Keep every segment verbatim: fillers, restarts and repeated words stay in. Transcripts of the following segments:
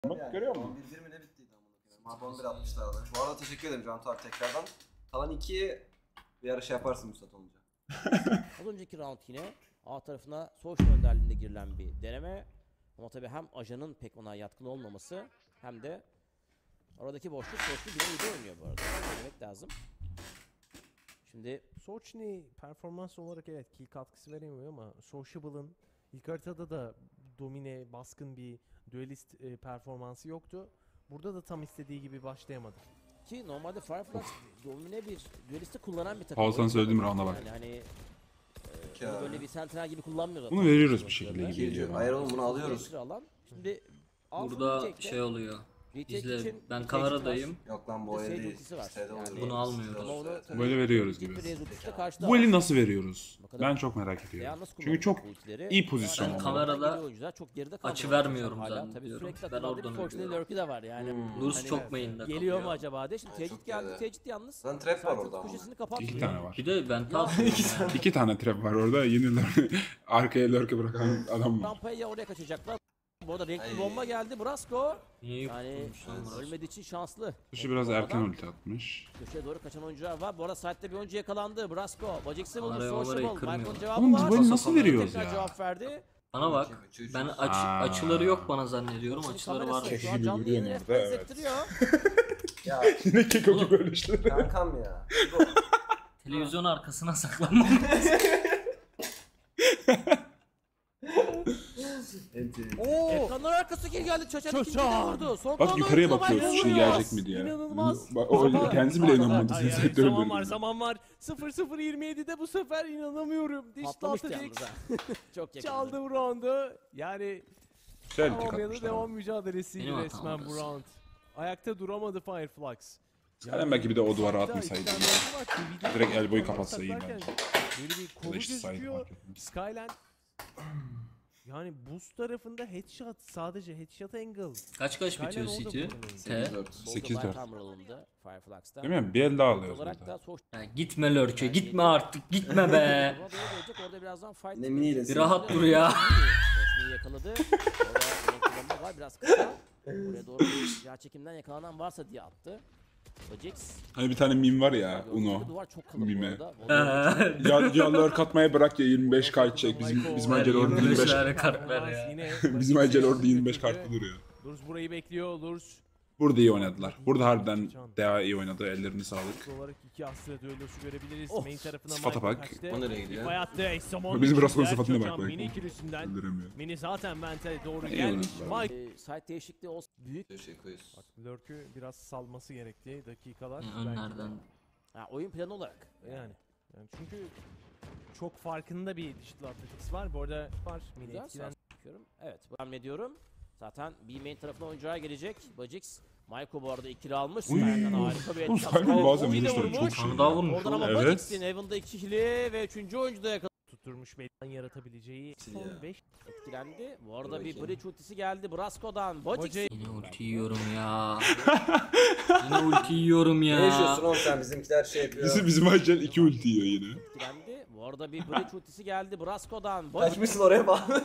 Bak görüyor musun? bir bir mi ne bittiydi amına koyayım. Mab on bir atmışlardı. Bu arada teşekkür ederim Can abi tekrardan. Kalan ikiyi bir ara şey yaparsın Müsait olunca. Az önceki round yine A tarafına Social önderliğinde girilen bir deneme. Ama tabii hem ajanın pek ona yatkın olmaması hem de aradaki boşluk Sochni bile iyi oynuyor bu arada. Söylemek lazım. Şimdi Sochni performans olarak evet kill katkısı veremiyor ama Sociable'ın ilk haritada da domine, baskın bir duelist e, performansı yoktu. Burada da tam istediği gibi başlayamadı. ki normalde Fireflux domine bir duelisti kullanan bir takım. Paulson söylediğim rounda bak. Yani hani e, onu böyle bir sentinel gibi kullanmıyor. Bunu veriyoruz bir şekilde gibi geliyor. Hayır oğlum bunu alıyoruz. Alan. Şimdi Burada şey oluyor. İzle, ben kameradayım. Yok lan bu el değil. Yani bunu almıyoruz. Böyle veriyoruz gibi. Bu Bu eli nasıl veriyoruz? Ben çok merak ediyorum. Çünkü çok iyi pozisyon Ben oldu. kamerada çok geride açı kaldı. vermiyorum Hala. zannediyorum. Tabii Ben sürekli oradan Fortunate ölüyorum. Lurk'ü de var yani. Hmm. Lurs Hani çok main'de geliyor mu kalıyor. acaba diye. Şimdi Ay, Tecid çok geldi. geride. Tecid yalnız. Lan trap var orada ama. Köşesini kapattı. İki tane var. Bir de ben tam İki tane trap var orada. Yeni lurk, arkaya lurk'e bırakan adam var. Rampaya ya oraya kaçacaklar. Bu arada renkli Ay. bomba geldi. Brasco. niye Yani yıkılmış lan burası? ölmediği için şanslı. Kuşu biraz erken ulti atmış. Köşeye doğru kaçan oyuncular var. Bu arada site'de bir oyuncu yakalandı. Brasco. Bacix'i buldu. Araya Sociable. orayı kırmıyor. Michael'ın cevabı Oğlum biz var. böyle nasıl veriyoruz Tekrar ya? cevap verdi. Bana bak. Ben aç, Aa. açıları yok bana zannediyorum. Şimdi Açıları kamerası var. şu an Gibi canlı duruyor yayını orada, refleks evet. ettiriyor. Ya Yine keko gibi öyle işler. kankam ya. Televizyon arkasına saklanmam lazım. Oo! Ekranlar arkası kill geldi. Çaçan ikinci de vurdu. Son Bak kalan yukarıya oyuncu bakıyoruz Michael şimdi vuruyor. gelecek mi diye. İnanılmaz. Bak, o Zaman- kendisi bile inanmadı. Hayır, Sen hayır, sektörü zaman var böyle. zaman var. sıfır sıfır yirmi yedide bu sefer inanamıyorum. Diş Patlamıştı Tatlı yalnız ha. Çok yakın. çaldı bu roundu. Yani Güzel tek tamam ya da atmışlar. devam mücadelesiydi Benim hatam resmen bu orası. round. Ayakta duramadı Fireflux. Zaten belki bir de o duvara Hatta atmasaydı. iki tane oyuncu var, T V'de Direkt elbow'u kamera kapatsa iyi saklarken bence. Böyle bir Ya da kolu işte side gözüküyor. fark etmez. Skyline yani boost tarafında headshot sadece headshot angle. Kaç kaç Skyline bitiyor orada City? kullanılıyor. T. sekiz dört. Fireflux'ta. Değil mi? Bir el daha alıyoruz olarak burada. da Soch- Ya gitme lurk'e gitme artık gitme be. Orada gelecek, orada birazdan fight. Ne miniyle Bir rahat dur ya. Sochni'yi yakaladı. Orada renkli bomba var biraz kısa. Buraya doğru bir yağ çekimden yakalanan varsa diye attı. Bacix. Hani bir tane meme var ya Gördüğünüz gibi Uno. duvar çok kalın bu Mime. arada. Volleyball Ya, ya lurk atmaya bırak ya yirmi beş kart çek. Bizim bizim acele orada yirmi beş yirmi beş. tane kart ver ya. Yine Bizim acele orada yirmi beş götürdü. kartlı duruyor. Lurs burayı bekliyor. Lurs Burada iyi oynadılar. Burada harbiden daha iyi oynadı. Ellerine sağlık. olarak iki aslı düellosu görebiliriz. Of. Main tarafına Sıfata Michael bak. kaçtı. O nereye gidiyor? Bayattı. Esamon. Bizim Brasco'nun içinden sıfatına bak Çoçan bak. Mini ikilisinden. Öldüremiyor. Mini zaten Vent'e doğru İyi gelmiş. oynadılar. Mike. Ee, site değişikliği olsun. Büyük. Bir şey koyuyoruz. Lurk'ü biraz salması gerekti dakikalar. Ya belki de. Önlerden. Ha, oyun planı olarak. Yani. yani çünkü çok farkında bir Digital Athletics var. Bu arada var. Mini Güzel etkilen. sağ bakıyorum. Evet, devam ediyorum. Zaten B main tarafına oyuncular gelecek. Bacix. Maiko bu arada ikili almış. Uy. Skyline'den harika bir Oğlum etki. Skyline bazen O yine vuruşları vurmuş. çok şey. Tane daha vurmuş. Oradan ama Evet. Bacix'in Heaven'da ikili ve üçüncü oyuncu da yakaladı. Tutturmuş belli yaratabileceği Sil son ya. beş. Etkilendi. Bu arada Dur bir bakayım. bridge ultisi geldi Brasco'dan. Bacix. Hoca- Yine ulti yiyorum ya. Yine ulti yiyorum Ne ya. yaşıyorsun oğlum sen bizimkiler şey yapıyor. Bizim, bizim acele iki ulti yiyor yine. Etkilendi. Bu arada bir bridge ultisi geldi Brasco'dan. Bacix. Kaçmışsın oraya bağlı.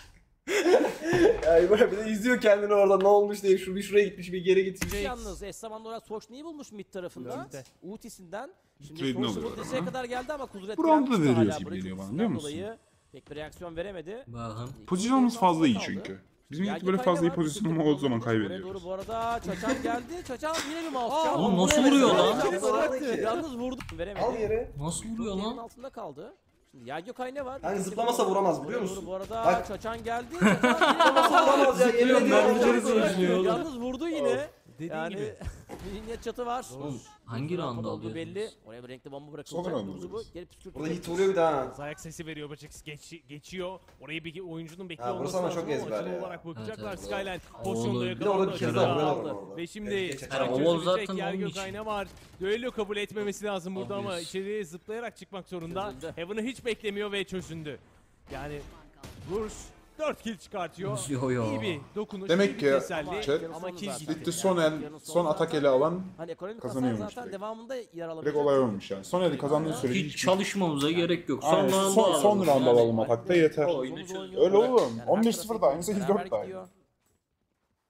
Ya böyle bir de izliyor kendini orada ne olmuş diye şu bir şuraya gitmiş bir geri gitmiş. Yalnız eş zamanlı olarak Sochni'yi bulmuş mid tarafında. Önde. Ultisinden. Şimdi Trade'ini Sochni alıyor bu dizeye ama. kadar geldi ama Kudret Bu round'da da direnmişti veriyoruz hala. gibi Bridge geliyor bana, ultisinden biliyor musun? dolayı Pek bir reaksiyon veremedi. Bakın. Pozisyonumuz fazla iyi Kaldı. çünkü. Bizim Yelki ilk böyle kaynağı fazla iyi var, pozisyonum Kudret olduğu zaman kullanılmış. Oraya kaybediyoruz. doğru bu arada Çaçan geldi. Çaçan yine bir mouse shot. Oğlum nasıl Evet, vuruyor evet, lan? evet, Bıraktı. evet. Yalnız vurdu. Veremedi. Al yere. Nasıl vuruyor Yerin lan? altında kaldı. Şimdi Yagyo Kayne var. Hani zıplamasa vuramaz biliyor Oraya doğru musun? Bu arada Bak. Çaçan geldi. Çaçan yine Vuramaz ya yemin Zıplıyorum, ediyorum. mermileri Vuramaz. zıplıyor oğlum. Yalnız vurdu yine. Dediğin Yani gibi. bir çatı var. Oğlum hangi round Oldu alıyorsunuz? belli. Oraya bir renkli bomba bırakılacak. Son round Kuzu bu. alıyoruz. Gelip püskürtecek. Burada hit oluyor bir daha. Ayak sesi veriyor Bacix geç, geçiyor. Orayı bir oyuncunun bekliyor Ha, olması burası ama lazım çok ama ezber açılı ya. olarak bakacaklar. Evet, evet. Skyline Oğlum. pozisyonda Bir de yakalandı. orada bir kez açılı daha aldı. vuruyorlar orada. Ve şimdi Evet, geç fight açalım. Oğul çözülecek. zaten Yagyo olmuş. Kayne var. Düello kabul etmemesi lazım burada ama Obvious. içeriye zıplayarak çıkmak zorunda. Çözüldü. Heaven'ı hiç beklemiyor ve çözündü. Yani Lurs dört kill çıkartıyor. Yo yo. İyi bir dokunuş, Demek iyi bir ki teselli chat, ama kill Bitti gitti. Bitti son el, son atak eli alan Hani ekonomik kazanıyormuş hasar zaten direkt. devamında yer alabilecek. direkt olay olmuş yani. Son eli kazandığı sürece Hiç hiç çalışmamıza gerek yok. Son Aynen, round'u son, alalım. son round Yani. alalım atakta yeter. Oyunu çözdük. Öyle oğlum. on bir sıfır da aynı, sekiz dört de aynı.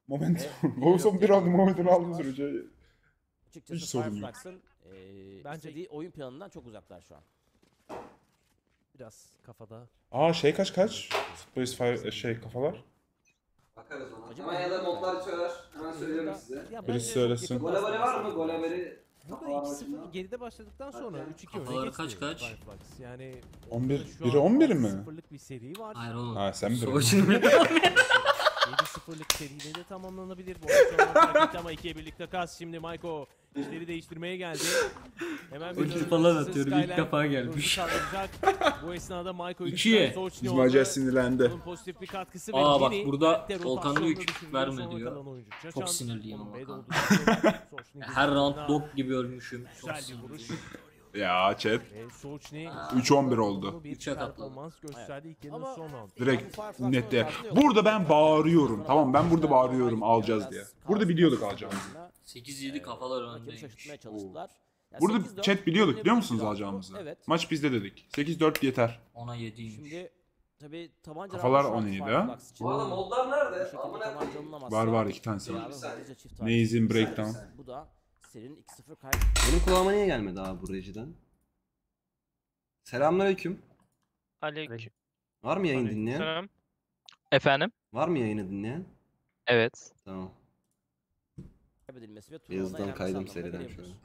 Momentum. Ve O son bir round momentum'u aldığın var. sürece Açıkçası Hiç sorun yok. Fireflux'ın eee Bence- istediği oyun planından çok uzaklar şu an. Biraz kafada. Aa şey kaç kaç? Space Fire şey kafalar. Bakarız ona. Acaba Hemen ya da ne? modlar söyler. Hemen söylerim Burada- size. Ya Birisi bence söylesin. yakın Gol haberi var mı? aslında. Gol haberi. Burada iki sıfır geride başladıktan sonra Hadi. üç iki öne Kafaları geçti. kaç kaç? Fireflux. Yani on bir ortada şu biri an on bir mi? altı sıfırlık bir seri var. Hayır oğlum. Ha sen bir. Soğuş'un bir yedi sıfırlık seriyle de tamamlanabilir. Bu arada fark etti ama ikiye birlik takas. Şimdi Maiko işleri değiştirmeye geldi. Hemen Ulti dönüşü falan hızlı atıyorum, ilk Skyler defa gelmiş. hızlı kaldıracak. Bu esnada Maiko İkiye. Bizim acayip sinirlendi. Bunun pozitif bir katkısı Aa, ve bak Gini burada birlikte Volkan'da rotasyonda yük düşürüyor verme sonra diyor. kalan oyuncu. Çok Çaçan, sinirliyim onun ama B'de Volkan. olduğunu söylüyor. Soçni'nin Her round gözünden dog gibi ölmüşüm. Çok Güzel bir vuruş. sinirliyim. Ya chat. Ve Soçni üç on bir oldu. bir Üçe katladı. performans gösterdi ilk yarının Ama- son round. Direkt Fireflux'ın nette. tarzı yok. Burada ben bağırıyorum. Tamam ben burada Biraz bağırıyorum alacağız diye. Burada biliyorduk alacağımızı. sekiz yedi kafalar Rakibi öndeymiş. şaşırtmaya çalıştılar. Ya Burada sekiz dört chat biliyorduk biliyor musunuz oynayabilen bir alacağımızı? round bu. Evet. Maç bizde dedik. sekiz dört yeter. Ona yediymiş. Şimdi tabii tabanca Kafalar roundu şu an on yedi Fireflux için. Bu arada modlar Bu nerede? şekilde Amına tabanca koyayım. alınamazsa Var var iki tanesi Beyazın var. hızlıca çift Neiz'in takip. breakdown. Bu da serinin iki sıfır kaydı. Benim kulağıma niye gelmedi abi bu rejiden? Selamünaleyküm. Aleyküm. Var mı yayın dinleyen? Selam. Efendim? Var mı yayını dinleyen? Evet. Tamam. Kaybedilmesi ve turnuvadan Yazıdan elenmesi kaydım anlamına seriden gelebilir. şöyle.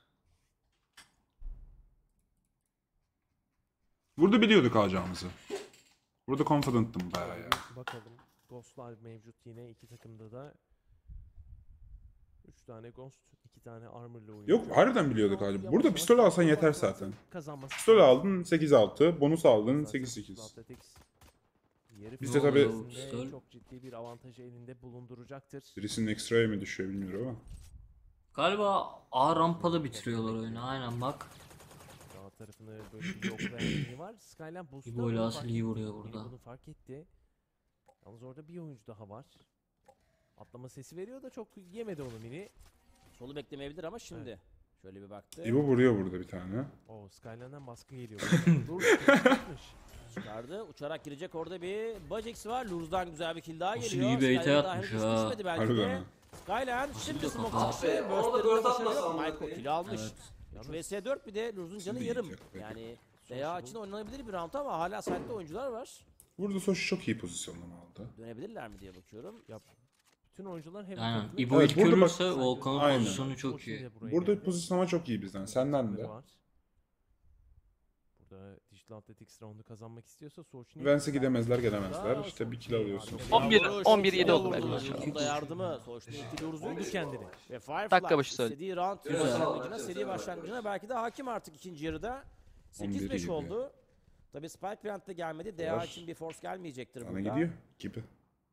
Burada biliyorduk alacağımızı. Burada confident'tım bayağı ya. Bakalım. Ghostlar mevcut yine iki takımda da. üç tane Ghost, iki tane Armor'lı oyuncu. Yok harbiden biliyorduk Yavaş abi. yavaş Burada pistol alsan yeter Fireflux'ın zaten. kazanması Pistol lazım. aldın sekiz altı, bonus aldın Zaten sekiz sekiz. Athletics yarı Biz de final tabii- içerisinde Pistol. çok ciddi bir avantajı elinde bulunduracaktır. Birisinin ekstraya mı düşüyor bilmiyorum ama. Galiba A rampada bitiriyorlar oyunu. Aynen bak. Sağ tarafını böyle bir yok verdiği var. Skyline boost'ta İbo ile bunu Asil fark iyi etti. vuruyor Yine burada. Bunu fark etti. Yalnız orada bir oyuncu daha var. Atlama sesi veriyor da çok yemedi onu mini. Solu beklemeyebilir ama şimdi. Şöyle bir baktı. İbo vuruyor burada bir tane. O Skyline'den baskı geliyor. Dur, yapmış. Çıkardı. Uçarak girecek orada bir Bajex var. Luz'dan güzel bir kill daha Asil geliyor. iyi bait'e Skyline daha atmış henüz ha. düşmedi belki Harbiden de. ha. Skyline Asil şimdi de smoke kafa. çıktı. Abi, ona da Burst'lerinde dört başarı atmasa yok. amına Michael koyayım. kill almış. Evet. üç vs dört bir de Luz'un canı Şimdi yarım. iyi, yok, Yani Deya için oynanabilir bir round ama hala site'de oyuncular var. Burada Soşi çok iyi pozisyonlama aldı. Dönebilirler mi diye bakıyorum. Yap. Bütün oyuncular hem Aynen. takımı- İbo Evet, ilk burada bak- görürse Volkan'ın Aynen. pozisyonu çok Soçni iyi. de buraya Burada geldi. pozisyonlama çok iyi bizden. Senden de. Var. Burada Digital Athletics roundu kazanmak istiyorsa Soçni. Vens'e gidemezler gelemezler. İşte bir kill alıyorsun. on bir Vuruş, on bir yedi oldu vurdu. belki. Luz'un da yardımı. Sonuçta iki Luz'un Buldu kendini. Ve Firefly Dakika başı söyle. istediği round Güzel. başlangıcına, seri başlangıcına belki de hakim artık ikinci yarıda. sekiz beş gibi. oldu. Tabi Spike Plant de gelmedi. D A Var. için bir force gelmeyecektir Bana burada. gidiyor gibi.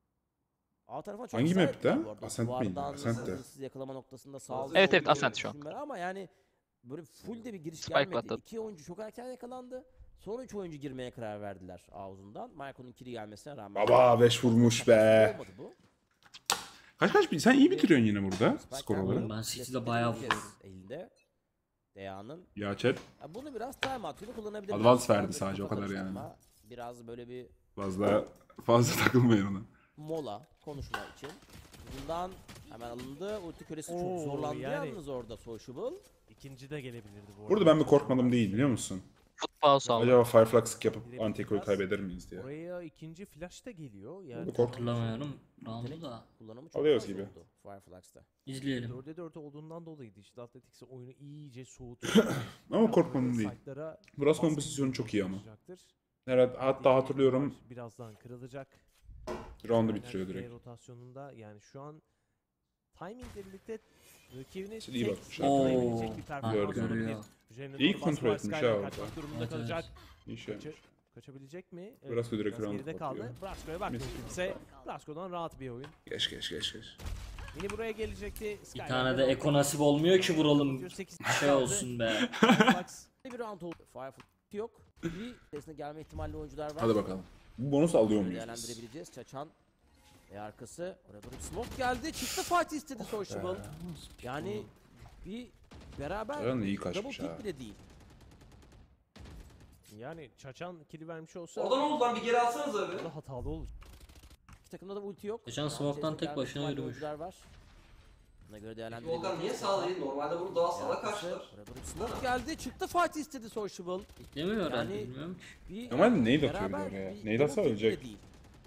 A tarafına çok Hangi ısrar map'te? ettiler bu arada. Ascent miydi? Duvardan Ascent'te. hızsız yakalama noktasında sağlı. Evet, sollu evet, Ascent şu an. düşünmeler Ama yani böyle full de bir giriş Spike gelmedi. atladı. İki oyuncu çok erken yakalandı. Son üç oyuncu girmeye karar verdiler ağzından. Michael'ın kili gelmesine rağmen. Baba beş vurmuş be. Olmadı bu. Kaç kaç bir sen iyi bitiriyorsun yine burada Spike skor Plant olarak. Ben City'de bayağı bir kez vuruyorum. Elinde. Dea'nın. Ya chat Ya bunu biraz time out gibi kullanabilirler. Advance verdi Biraz sadece, o kafa kadar yani. karıştırma, Biraz böyle bir fazla fazla takılmayın ona. mola konuşma için. Bundan hemen alındı. Ulti kölesi Oo, çok zorlandı yani- yalnız orada Sociable. İkinci de gelebilirdi bu arada. Burada ben bir korkmadım değil biliyor musun? Futbol sağlam. Acaba Fireflux yapıp anti-equal kaybeder miyiz diye. Oraya ikinci flash da geliyor. Yani Burada kork- Hatırlamıyorum. Round'u da. Kullanımı çok Alıyoruz fazla gibi. oldu Fireflux'ta. İzleyelim. dörde dört olduğundan dolayı Digital Athletics'e oyunu iyice soğutuyor. Ama korkmadım değil. Site'lara Burası baskı kompozisyonu çok iyi ama. olacaktır. Evet, hatta hatırlıyorum Birazdan kırılacak. round'u Yani bitiriyor B direkt. rotasyonunda yani şu an timingle birlikte rakibini İşte iyi tek bakmış ha. yakalayabilecek bir Oo, performans gördüm. olabilir. görüyor. Üzerine İyi doğru kontrol basma, etmiş Skyler ha kaçmak orada. durumunda Evet, kalacak. İyi şey yapmış. Kaçı- kaçabilecek mi? Brasco direkt biraz round geride kapatıyor. kaldı. Brasco'ya baktım kimse. Brasco'dan rahat bir oyun. Geç geç geç geç. Yine buraya gelecekti. Bir Skyler tane de ve Eko nasip olmuyor ki vuralım. sekiz Şey kaldı. olsun be. Fireflux Bir round oldu. Fireflux yok. Bir içerisinde gelme ihtimalli oyuncular var. Hadi bakalım. Bu bonus alıyor Bunu muyuz biz? değerlendirebileceğiz. Çaçan ve arkası. Oraya doğru bir smoke geldi. Çıktı fight istedi Sociable. Yani bir beraber Çaçan da iyi double kaçmış pick ha. bile değil. yani Çaçan kili vermiş olsa Orada ne oldu lan bir geri alsanız abi. da hatalı olur. takımda da ulti yok. Geçen Yani smoke'tan tek Chester başına gelmiş, yürümüş. oyuncular var. Buna göre değerlendirelim. Volkan niye sağ değil? Normalde bunu daha sağla karşılar. Smoke geldi, çıktı, fight istedi Sociable. Beklemiyor herhalde Yani- bilmiyorum ki. Bir Normalde nade atıyor bir de beraber oraya. bir Nade atsa double pick ölecek. bile değil.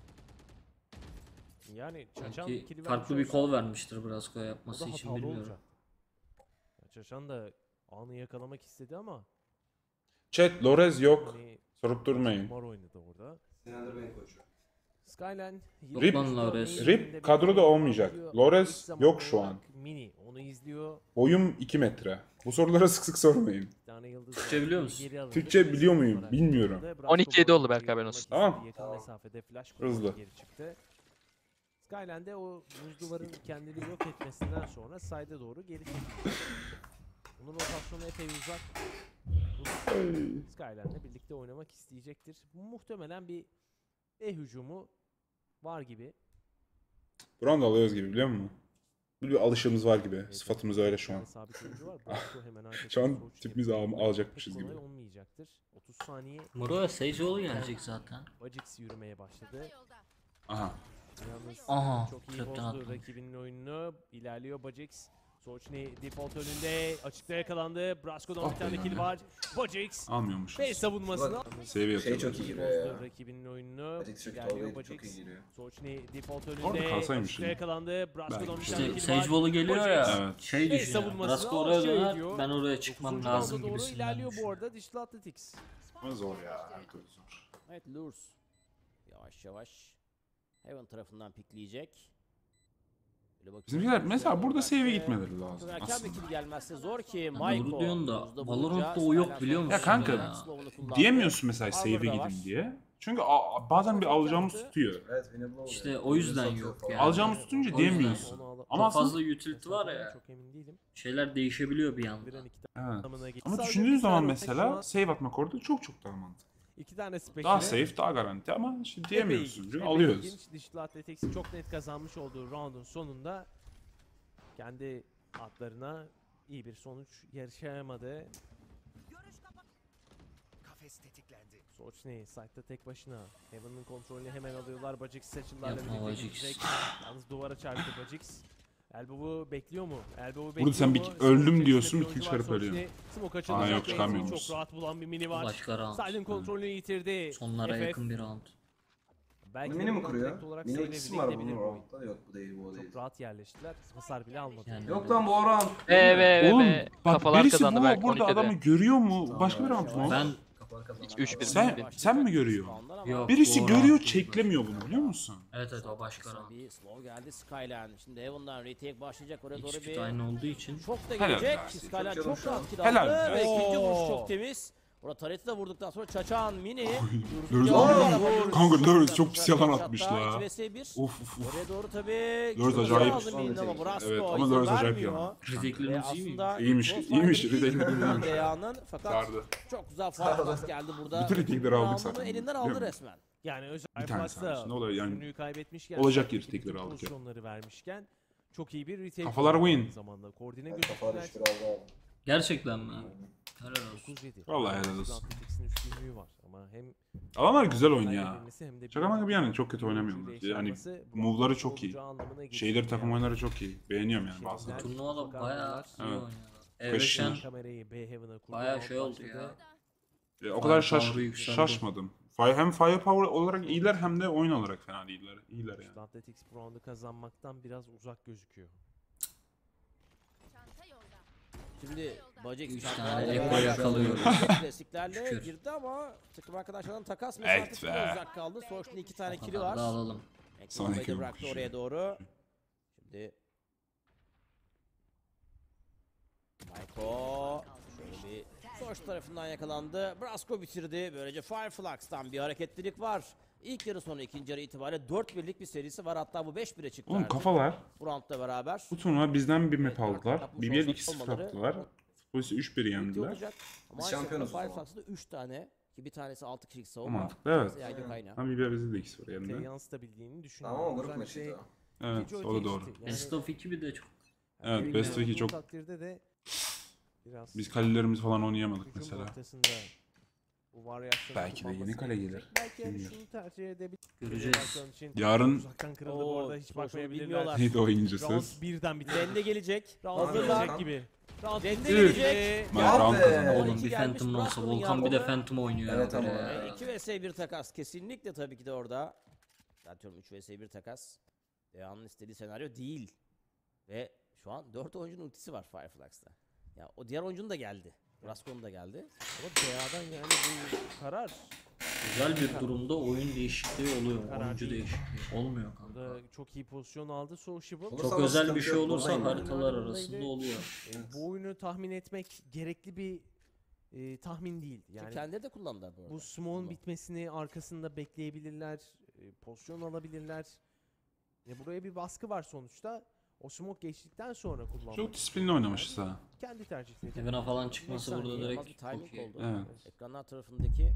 Yani Çaçan Belki ikili farklı vermiş bir kol olsa vermiştir Brasco'ya o yapması da için hatalı bilmiyorum. olacak. Ya Çaçan da anı yakalamak istedi ama Chat, Lorez yok. hani Sorup durmayın. kumar oynadı orada. Sinirlendirmeyin koçu. Skyline Rip- lan Lores. Rip kadroda olmayacak. Lores yok şu an. Mini onu izliyor. Boyum iki metre. Bu sorulara sık sık sormayın. Bir tane yıldız Türkçe var. biliyor Geri musun? alındı. Türkçe Mesut biliyor muyum? olarak Bilmiyorum. kullanıldı. on iki yedi oldu Brasco Berk haberin olsun. Tamam. Yakın Tamam. mesafede flash Hızlı. kullanıp geri çıktı. Skyline'de o buz duvarın kendini yok etmesinden sonra side'e doğru geri çekildi. Bunun rotasyonu epey uzak. Bu Skyline'le birlikte oynamak isteyecektir. Bu muhtemelen bir E hücumu var gibi. Buran da alıyoruz gibi biliyor musun? Bir alışımız var gibi. Sıfatımız öyle şu an. Yani sabit oyuncu var. Brasco hemen arkasında Şu an Soğuk tipimizi yapıyor. al- alacakmışız Pek gibi. kolay olmayacaktır. otuz saniye Muro ve Sageoğlu gelecek zaten. Bajix yürümeye başladı. Aha. Yalnız Aha, çok iyi kökten bozdu atlamış. rakibinin oyununu. İlerliyor Bajix. Soçni default önünde açıkta yakalandı. Brasco'dan Ah bir tane be. kill var. Bajix Almıyormuşuz. ve savunmasını Seviye Şey atıyor. çok iyi iyi giriyor ya. bozdu rakibinin oyununu. Bajix çok İlerliyor iyi, çok iyi Bajix. giriyor. Soçni default Orada önünde kalsaymış açıkta şimdi. yakalandı. Brasco'dan bir Belki. tane İşte kill var. Sageoğlu geliyor ya. Evet. Şey Ve düşünüyor. savunmasını Brasco oraya şey döner. ediyor. Ben oraya çıkmam dokuzuncu lazım rounda doğru gibisinden ilerliyor bu düşünüyor. arada Digital Athletics. Ama zor ya. Her türlü zor. Evet, Lurs yavaş yavaş Heaven tarafından pikleyecek. Böyle bakıyoruz. Bizimkiler mesela burada Olarak save'e da gitmeleri lazım çok erken bir aslında. kill gelmezse zor ki doğru Maiko. diyorsun da Luz'da Valorant'ta bulunca o yok Skyline biliyor sonra musun Ya kanka, ya? slow'unu kullandı. Diyemiyorsun mesela Armor save'e da var. gidin diye. Çünkü a- bazen bir alacağımız tutuyor. Evet winnable oluyor. İşte o yüzden Satıyor yok falan. yani. Alacağımız tutunca O diyemiyorsun. Onu alıp- Ama Çok fazla aslında utility var ya. Çok emin değilim. Şeyler değişebiliyor bir anda. Biren iki evet. anlamına geliyor. Ama Sadece düşündüğün bir zaman tane tek şu mesela an save atmak orada çok çok daha mantıklı. iki tane special. Daha safe, daha garanti ama işte Epey diyemiyorsun. ilginç, Çünkü epey alıyoruz. ilginç. Digital Athletics'in çok net kazanmış olduğu round'un sonunda kendi atlarına iyi bir sonuç yaşayamadı. Kafes tetiklendi. Soçni site'da tek başına. Heaven'ın kontrolünü hemen alıyorlar. Bajix seçillerle Yapma birlikte Bajix. gidecek. Yalnız duvara çarptı Bajix. Elbow'u bekliyor mu? Elbow'u bekliyor Burada sen bir mu? öldüm Smoke diyorsun, içerisinde bir kill oyuncu çıkarıp var. ölüyor. Soçni Smoke Aa, açılacak. yok, Range'i çıkamıyormuş. Çok rahat bulan bir mini var. Başka round. Side'ın kontrolünü yitirdi. Sonlara F F. yakın bir round. Belki Bunu de mini mi buradan kuruyor? direkt olarak Mini save'e ultisi bile var gidebilir bunun bu oyun. roundda. Yok bu değil bu o değil. Çok rahat yerleştiler. Hasar bile almadı. Yani Yok lan bu round. Ve ve ve Oğlum ve bak kafalar birisi kazandı bu belki burada on ikide. adamı görüyor mu? Başka bir round mu? Ben Kafalar kazanan. üç bir. Sen, sen mi görüyor? Yok. Birisi bu görüyor, round değil, çeklemiyor bunu biliyor musun? Evet evet o başka round. Bir slow geldi Skyline. Şimdi Heaven'dan retake başlayacak oraya doğru İkisi bir kötü aynı olduğu için. çok da Helal gelecek. olsun. Skyline Çok çok canım rahat kill Helal aldı ve olsun. ikinci vuruş Oo. çok temiz. Burada Taret'i de vurduktan sonra Çaçan Mini. Lurs- Aa, Kanka Lurs çok pis yalan atmış la. iki vs bir. Of of of. Oraya doğru tabii. Lurs çok acayip. aldı Mini'nin ama Brasco Evet, ama izin Lurs acayip vermiyor. yalan. Ridiculous Ve iyi mi? aslında İyiymiş, Crossfire'ın iyiymiş, ilk Ridiculous vurduğu iyiymiş. Daya'nın fakat Sardı. çok güzel Fireflux geldi burada. Bütün retake'leri aldık Round'unu zaten. elinden Biliyor aldı musun? resmen. Yani özel Bir tane sadece. Ne oluyor yani? üstünlüğü kaybetmişken olacak sahadaki yeri tekrar bütün aldık ya. pozisyonları vermişken çok iyi bir retake. Kafalar oynadı win. aynı zamanda. Koordine Evet, kafalar gözüktüler. üç biraz daha. Gerçekten mi? Helal olsun. dokuz yedi. Vallahi helal olsun. Athletics'in üstünlüğü var ama hem Adamlar güzel oynuyor ya. kaybedilmesi hem de Şaka maka bir yana oyuncu çok kötü oynamıyorlar. oyuncuyla Yani yaşanması bu move'ları avantajlı çok iyi. olacağı anlamına geliyor. Şeyleri takım Yani oyunları çok iyi. Beğeniyorum yani Şeyler- bazıları. Turnuvada bayağı iyi Evet. oynuyorlar. Kaşın. Evreşen kamerayı B Heaven'a kurdu. bayağı round şey oldu başladı. ya. E, o kadar şaş Firepower'ı yükseldi. şaşmadım. Fire, hem firepower olarak iyiler hem de oyun olarak fena değiller. İyiler yani. Athletics bu roundu kazanmaktan biraz uzak gözüküyor. Şimdi Bajik Üç çarptı. tane Aldı. Eko yakalıyor. Klasiklerle Şükür. girdi ama takım arkadaşlarından takas Evet mesafesinde be. uzak kaldı. Sonuçta iki tane O kili kadar var. da alalım. Son Ekmeği iki de bıraktı vurmuş oraya yani. doğru. Şimdi Maiko şöyle bir Soç tarafından yakalandı. Brasco bitirdi. Böylece Fireflux'tan bir hareketlilik var. İlk yarı sonu ikinci yarı itibariyle dört birlik bir serisi var. Hatta bu beş bire çıktı Oğlum artık. kafalar. Bu roundla beraber. Bu turnuva bizden bir map Evet, aldılar. yapmış B B L olsa- iki sıfır olmaları- attılar. Futbolisi üç bir Bitti yendiler. olacak. Ama Biz aynı şampiyonuz şekilde o zaman. Fireflux'ta üç tane ki bir tanesi altı kişilik O savunma. mantıklı evet. Yaydı kaynağı. Ama B B L bizde de iki sıfır Te yendiler. yansıtabildiğini düşünüyorum. Tamam ama grup Özellikle maçıydı. Evet ikinci o da ulti doğru. geçti. Yani Best of iki bir de çok. Evet, elimde Best of iki olduğu çok- takdirde de biraz Biz kalelerimiz falan oynayamadık hücum mesela. noktasında Bu varyasyonu Belki de kullanması yeni kale gerekecek. gelir. Belki yani Bilmiyorum. şunu tercih edebilir. Göreceğiz. Varyasyonu için Yarın uzaktan kırıldı bu Oo, arada hiç Social bakmayabilirler. bilmiyorlar. neydi Round oyuncusuz? birden biter. Rende gelecek. Hazırlar. Hazırlar. Gelecek gibi. Round Rende bitti. gelecek. Ben Ya round be. kazandım. Oğlum iki bir gelmiş, Phantom olsa Brasco'nun Volkan bir de yardımı. Phantom oynuyor. Evet abi ama ya. ya. E, iki vs bir takas kesinlikle tabii ki de orada. Zaten üç vs bir takas. Dea'nın istediği senaryo değil. Ve şu an dört oyuncunun ultisi var Fireflux'ta. Ya o diğer oyuncunun da geldi. Brasco'nun da geldi. Ama D A'dan yani bu karar. Güzel bir durumda oyun değişikliği oluyor. Karar Oyuncu değil. değişikliği. Olmuyor kanka. Burada çok iyi pozisyon aldı Sociable. Olur. Çok Ama özel sıkıntı bir şey yok, olursa buradayım. haritalar Buradaydı. arasında oluyor. E, bu oyunu tahmin etmek gerekli bir e, tahmin değil. Yani Yani kendileri de kullandılar bu arada. bu smoke'un Bunu. bitmesini arkasında bekleyebilirler. e, pozisyon alabilirler. E, buraya bir baskı var sonuçta. O smoke geçtikten sonra kullanmak. Çok disiplinli oynamışız ha. Kendi tercihleri. Heaven'a falan çıkması Beş burada saniye, İnanılmaz direkt bir timing çok iyi. oldu. Evet. Ekranlar tarafındaki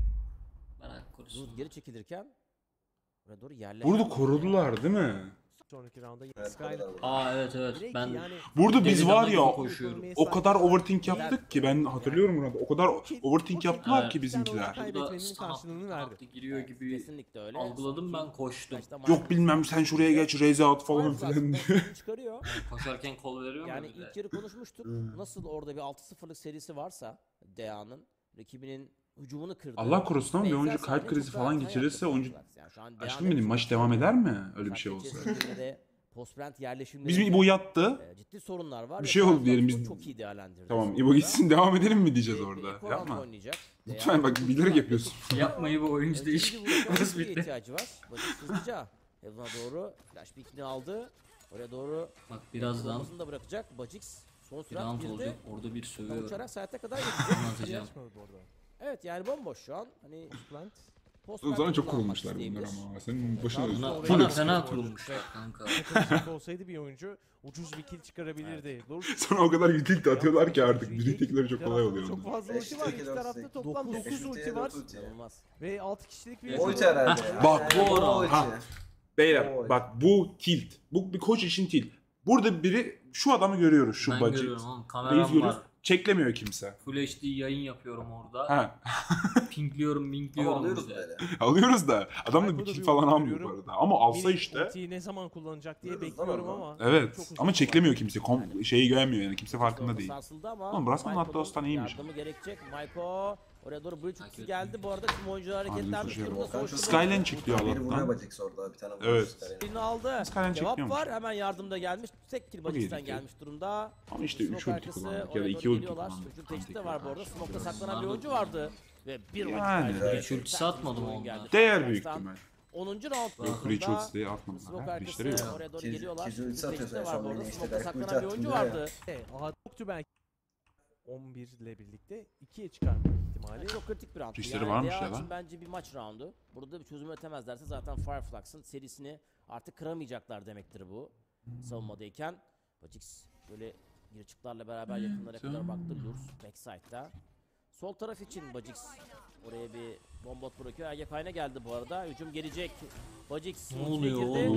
Merak korusun. Ruz geri çekilirken buraya doğru yerleşen Burada korudular değil mi? Sonraki rounda Evet, Skyler. kadar var. Aa evet evet Direkt ben yani Burada biz Deli var dana ya gibi koşuyorum. o kadar overthink yaptık ki ben hatırlıyorum burada. O kadar overthink yaptılar Evet. ki bizimkiler. Kaybetmenin burada karşılığını sanatlı verdi. sanatlı giriyor Evet, gibi kesinlikle öyle. algıladım, ben Son iki koştum. maçta Yok Michael bilmem sen şuraya geç raise out falan Fireflux filan diye. pozisyonu çıkarıyor. Koşarken kol veriyor mu? Yani bir de? ilk yarı konuşmuştuk. Nasıl orada bir altı sıfırlık serisi varsa Dea'nın rakibinin hücumunu kırdı. Allah korusun ama bir Benzer oyuncu kalp sahne krizi çok daha falan erken geçirirse yaptı oyuncu... Fireflux. Yani şu an Aşkım Dea'nın benim maç devam eder mi? Öyle bir saat şey olsa. içerisinde de post-brand yerleşimlerinde Bizim İbo yattı. e, ciddi sorunlar var. Bir ve şey oldu Fireflux diyelim, bunu biz- çok iyi değerlendirdi. Tamam sonunda. İbo gitsin devam edelim mi E, diyeceğiz e, orada. Echo Yapma. round oynayacak. Lütfen bak, Dea- bilerek yapıyorsun. Yapmayı bu oyuncu Önce değiş. bir vuruşa Hız hızlı bitti. ihtiyacı var. Bacık hızlıca. Heaven'a doğru flash pick'ini aldı. Oraya doğru Bak birazdan bombasını da bırakacak. Bacık son sürat round girdi. olacak. Orada bir sövüyorum. Uçarak saate kadar gidecek. Anlatacağım. Açmadı bu arada. Evet yani bomboş şu an. Hani Plant. post Oğlum sana çok kurulmuşlar bunlar ama. Senin başına Bana- Bana, full bana expo. fena kurulmuşlar kanka. Takımcılık olsaydı bir oyuncu ucuz bir kill çıkarabilirdi. Doğru. Sana o kadar tilt atıyorlar ki artık. Retake çok kolay oluyor. Çok fazla Beş ulti var. ulti, İki dört tarafta ulti. toplam Dokuz dokuz ulti, ulti var. dört ulti. inanılmaz. Ve altı kişilik bir Evet. O ulti herhalde ya. Bak, Yani bu o oran. ulti. Ha. Beyler Oy. bak bu tilt. Bu bir koç için tilt. Burada biri şu adamı görüyoruz şu Ben bacık. görüyorum oğlum. Reis Kameram görüyoruz. var. Çeklemiyor kimse. Full H D yayın yapıyorum orada. Ha. Pingliyorum, Ama mingliyorum alıyoruz bize. böyle. Alıyoruz da adam da bir Michael'da kill bir falan oyun almıyor bu görüyorum. arada. Ama alsa Mini işte. ultiyi ne zaman kullanacak diye Görürüz bekliyorum ama. ama. Evet. çok uzun Ama var. çeklemiyor kimse. Kom şeyi göremiyor yani. Kimse farkında Orada değil. sarsıldı ama Oğlum, Brasco'nun Michael'ın hatta Ostan iyiymiş. Yardımı gerekecek. Michael oraya doğru bridge Takip ultisi geldi. Bu arada tüm oyuncular Abi, hareketlenmiş üzücü durumda. Volkan çok- Sonuçta Skyline çıkıyor Biri vuruyor Allah'tan. bacık orada bir tane vuruyor. Evet. Skyline. birini aldı. Skyline Cevap çekiyormuş. var. Hemen yardımda gelmiş. Tek kill Bacık'tan iyiydik. gelmiş durumda. Ama işte üç Smoke ulti arkası, kullandık ya oraya da doğru iki ulti geliyorlar. kullandık. Hücum tehdidi de Kantik var bu arada. karşı. Smoke'da Biraz saklanan bir hızlandı. oyuncu vardı. Ve bir Yani. vakit kaybı. Hiç ultisi atmadı mı onlar? Değer büyük ihtimal. onuncu round. Yok Reach ultisi atmadılar. Smoke Ha, arkası Reach'leri yok. oraya doğru Kiz- geliyorlar. Kiz ultisi Hücum atıyor tehdidi de sen var bu son arada. işte. Smoke'da Belki saklanan ulti bir attın oyuncu diyor ya. vardı. E, A yoktu belki. on bir ile birlikte ikiye çıkarma ihtimali. Yani çok kritik bir round. Dişleri varmış Dea ya için lan. bence bir maç roundu. Burada bir çözüm üretemezlerse zaten Fireflux'ın serisini artık kıramayacaklar demektir bu. Savunmadayken. Bacix böyle girçiklerle beraber yakınlara kadar baktı. Lurs backside'da. Sol taraf için Bacix oraya bir bombot bırakıyor. Ege Kayna geldi bu arada. Hücum gelecek. Bacix Ne oluyor oğlum?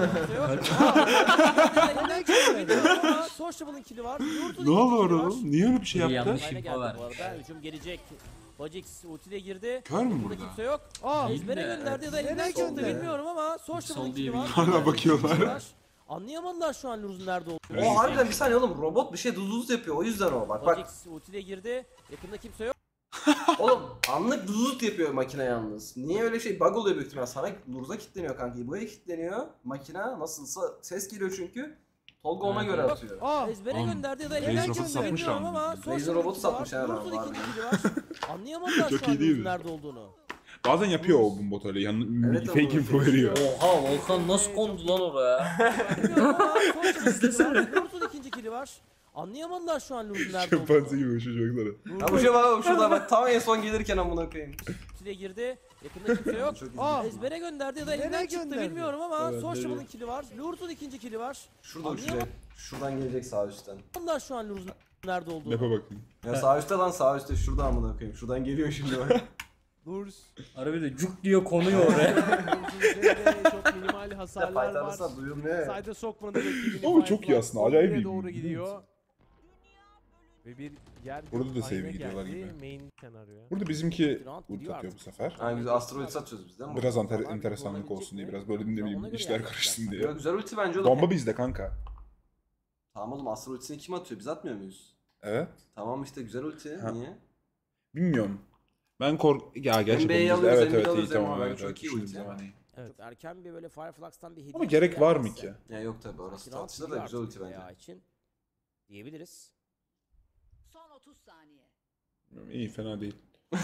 Sociable'ın kili var. Ne oluyor oğlum? Niye öyle bir şey Bir yaptı? yanlış. Kayna info geldi bu vermiş. arada. Hücum gelecek. Bacix ultiyle girdi. Kör mü Burada burada? kimse yok. Aa, Değil Ezbere de- gönderdi ya da Nereye elinden çıktı gönderdi? bilmiyorum ama Sociable'ın Sol kili diye var. bir- Hala bakıyorlar. Anlayamadılar şu an Luruz'un nerede olduğunu. O harbiden bir saniye oğlum robot bir şey duzuz yapıyor o yüzden o bak bak. Bacix ultiyle girdi. Yakında kimse yok. Oğlum anlık duzuz yapıyor makine yalnız. Niye öyle şey bug oluyor büyük ihtimal sana Lurza kilitleniyor kanka. İbo'ya kilitleniyor. Makine nasılsa ses geliyor çünkü. Tolga ona Evet, göre evet. atıyor. Aa, Ezbere Oğlum, gönderdi ya da Razer elinden robotu çıktı satmış bilmiyorum lan. ama Razer Sociable'ın robotu kili var. satmış ha lan, Luruz'un var ikinci ya. kili var. Anlayamadılar Çok şu an iyi değil Luruz'un mi? nerede olduğunu. Bazen yapıyor o bombot öyle. Yan, Evet, fake ama info fake veriyor. Oha Volkan nasıl kondu lan oraya? Bilmiyorum ama Sociable'ın kili var. Luruz'un ikinci kili var. Anlayamadılar şu an Luruz'un nerede Şempanze olduğunu. gibi şu çocuklara. Ya bu şey bak şurada bak tam en son gelirken amına koyayım. Ultiyle girdi. Yakında kimse yok. Çok Aa, üzücü. Ezbere gönderdi ya da Nereye elinden çıktı gönderdi? bilmiyorum ama Evet, Sociable'ın nereye? kili var. Luruz'un ikinci kili var. Şurada uçacak. Şuradan gelecek sağ üstten. Anlayamadılar şu an Luruz'un nerede olduğunu. Map'e bakın. Ya sağ üstte lan sağ üstte şurada amına koyayım. Şuradan geliyor şimdi bak. Lurs. Harbi de cuk diye konuyor oraya. Lurs'un üzerinde çok minimal İşte hasarlar fight var. arasında duyulmuyor ya. Sayda sokmadı rakibini. Ama çok iyi Firefly aslında, acayip oraya iyi. doğru gidiyor. Ve bir yer Burada da save haline gidiyorlar geldi gibi. Main senaryoya. Burada bizimki Round ult gidiyor atıyor bu artık. sefer. Yani biz asteroid satıyoruz biz değil mi? Biraz enter- Onlar enteresanlık kullanabilecek olsun diye mi? biraz böyle ne Ona bileyim göre işler yani. karışsın Ya, diye. güzel ulti bence oğlum. Bomba bizde kanka. Tamam oğlum asteroid'ini kim atıyor? Biz atmıyor muyuz? Evet. Tamam işte güzel ulti. Ha. Niye? Bilmiyorum. Ben kork... Ya gerçi N B A'yi bomba bizde. alıyoruz, Evet N B A'yi evet iyi alıyoruz tamam ama evet. çok evet, iyi düşündüğüm ulti. zaman iyi. Evet. Çok erken bir böyle Fireflux'tan bir hediye. Ama gerek var mı gelmezse- ki? Ya yok tabi orası İki round tartışılır da gidiyor güzel artık ulti bence. D A için diyebiliriz. Son otuz saniye. İyi fena değil.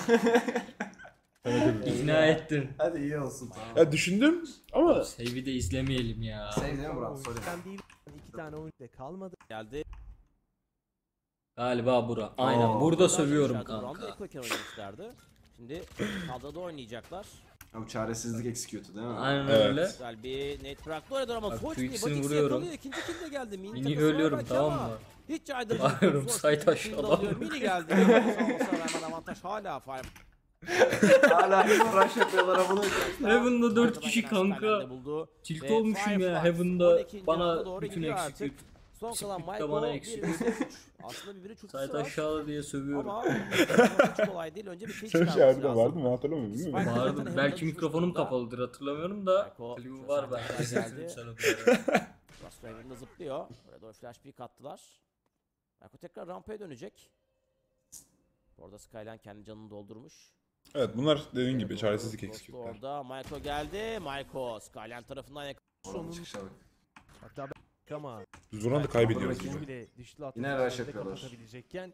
Fena değil. İkna ettin. Hadi iyi olsun tamam. Ya düşündüm ama Save'i de izlemeyelim ya. Save değil mi Ama Burak? o Sorry. yüzden değil. İki tane oyun da kalmadı. Geldi. Galiba bura. Aynen Oo. burada Daha sövüyorum önce round'u kanka. Ekoken oynamışlardı. Şimdi kadroda oynayacaklar. Ya bu çaresizlik execute'u değil mi? Aynen Evet. öyle. Güzel bir net bıraktı orada ama Bak, Soç Twix'ini diye Bacix'i vuruyorum. yakalıyor. İkinci kill de geldi. Mini, Mini takası var ölüyorum belki tamam ama mı? Hiç caydırıcı. Bağırıyorum, Soç site ikinci aşağıdan kill'i alıyor. vuruyor. Mini geldi. Olmasına rağmen avantaj hala Fire. Hala rush yapıyorlar bunu. Heaven'da dört Arkadan kişi gelen kanka. Skyline'de buldu. Tilt Ve olmuşum ya Fireflux Heaven'da on ikinci rounda bana doğru bütün gidiyor eksik. artık. Son kalan Split de Michael bana bir eksik. vs üç. Aslında bir biri çok Site var. aşağıda diye sövüyorum. Ama hiç kolay değil. Önce bir kill şöyle çıkarması şey harbiden lazım. vardı mı hatırlamıyorum değil mi? Spike- Vardı. Zaten Belki Heaven'da mikrofonum düşmüş durumda. kapalıdır hatırlamıyorum da. Michael Klibi var şöyle ben. geldi. Sana böyle. Rastro Heaven'da zıplıyor. Buraya doğru flash peek attılar. Michael tekrar rampaya dönecek. Orada Skyline kendi canını doldurmuş. Evet bunlar dediğin gibi Doğru, çaresizlik Rostro execute'ler. Orada Michael geldi. Michael Skyline tarafından yakaladı. Oranın çıkışa bak. Hatta ben ama Biz Duran'da kaybediyoruz Rakibim gibi. bile dişli Yine atışlarla rush yapıyorlar. kapatabilecekken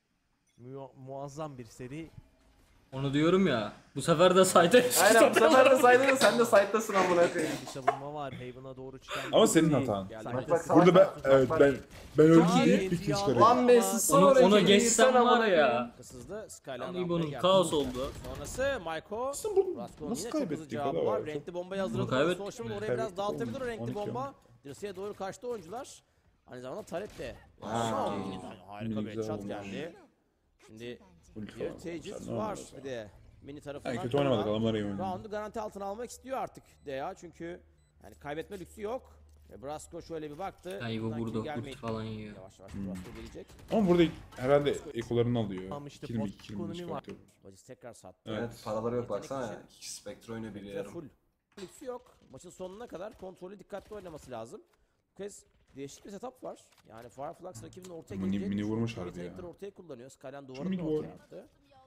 mu- muazzam bir seri. Onu diyorum ya. Bu sefer de site Aynen bu sefer de saydın sen de side'tasın amına koyayım. Bir savunma var. Haven'a doğru çıkan. Ama bir senin seri. hatan. Geldi. Bak bak Burada ben bak, evet bak. ben ben öldüm Çok deyip iyi bir kill ya. çıkarıyorum. Lan be sus Onu, sonra ona ikili geçsem yiysen var amına ya. koyayım. Hızlı Skyline Lan rampaya İbo'nun geldi. kaos oldu. Sonrası Michael. Aslında bunu Raskol'un nasıl yine çok hızlı kaybettik cevabı o var. da? Renkli bombayı hazırladı. kaybettik Social mi? oraya biraz Kaybettik dağıtabilir o oğlum. renkli on iki bomba. Dirseğe doğru kaçtı oyuncular. Aynı zamanda Talep de. Ha. Aa, harika bir Güzel headshot olmuş. geldi. Şimdi Ulti bir falan. Tejas Sen ne var oynuyorsun? bir de. Mini tarafından. Yani kötü oynamadık kalan adamlar iyi oynadı. Round'u garanti altına almak istiyor artık D A çünkü yani kaybetme lüksü yok. Ve Brasco şöyle bir baktı. Ya İbo Buradan burada kill kurt gelmeyip falan yiyor. Yavaş yavaş Hmm. Brasco gelecek. Ama burada herhalde ekolarını alıyor. Tamam işte Kill mi post kill mi ekonomi var. çıkartıyor. Bacıs tekrar sattı. Evet. Evet paraları yok Yetenek baksana. için. İki Spectre oynuyor biri Ve yarım. full. Lüksü yok. Maçın sonuna kadar kontrolü dikkatli oynaması lazım. Bu kez değişik bir setup var. Yani Fireflux rakibinin ortaya Mini- geleceğini mini düşünüyor. vurmuş harbi ya. Yetenekleri ortaya kullanıyor. Skyline mini duvarını da duvar- ortaya attı.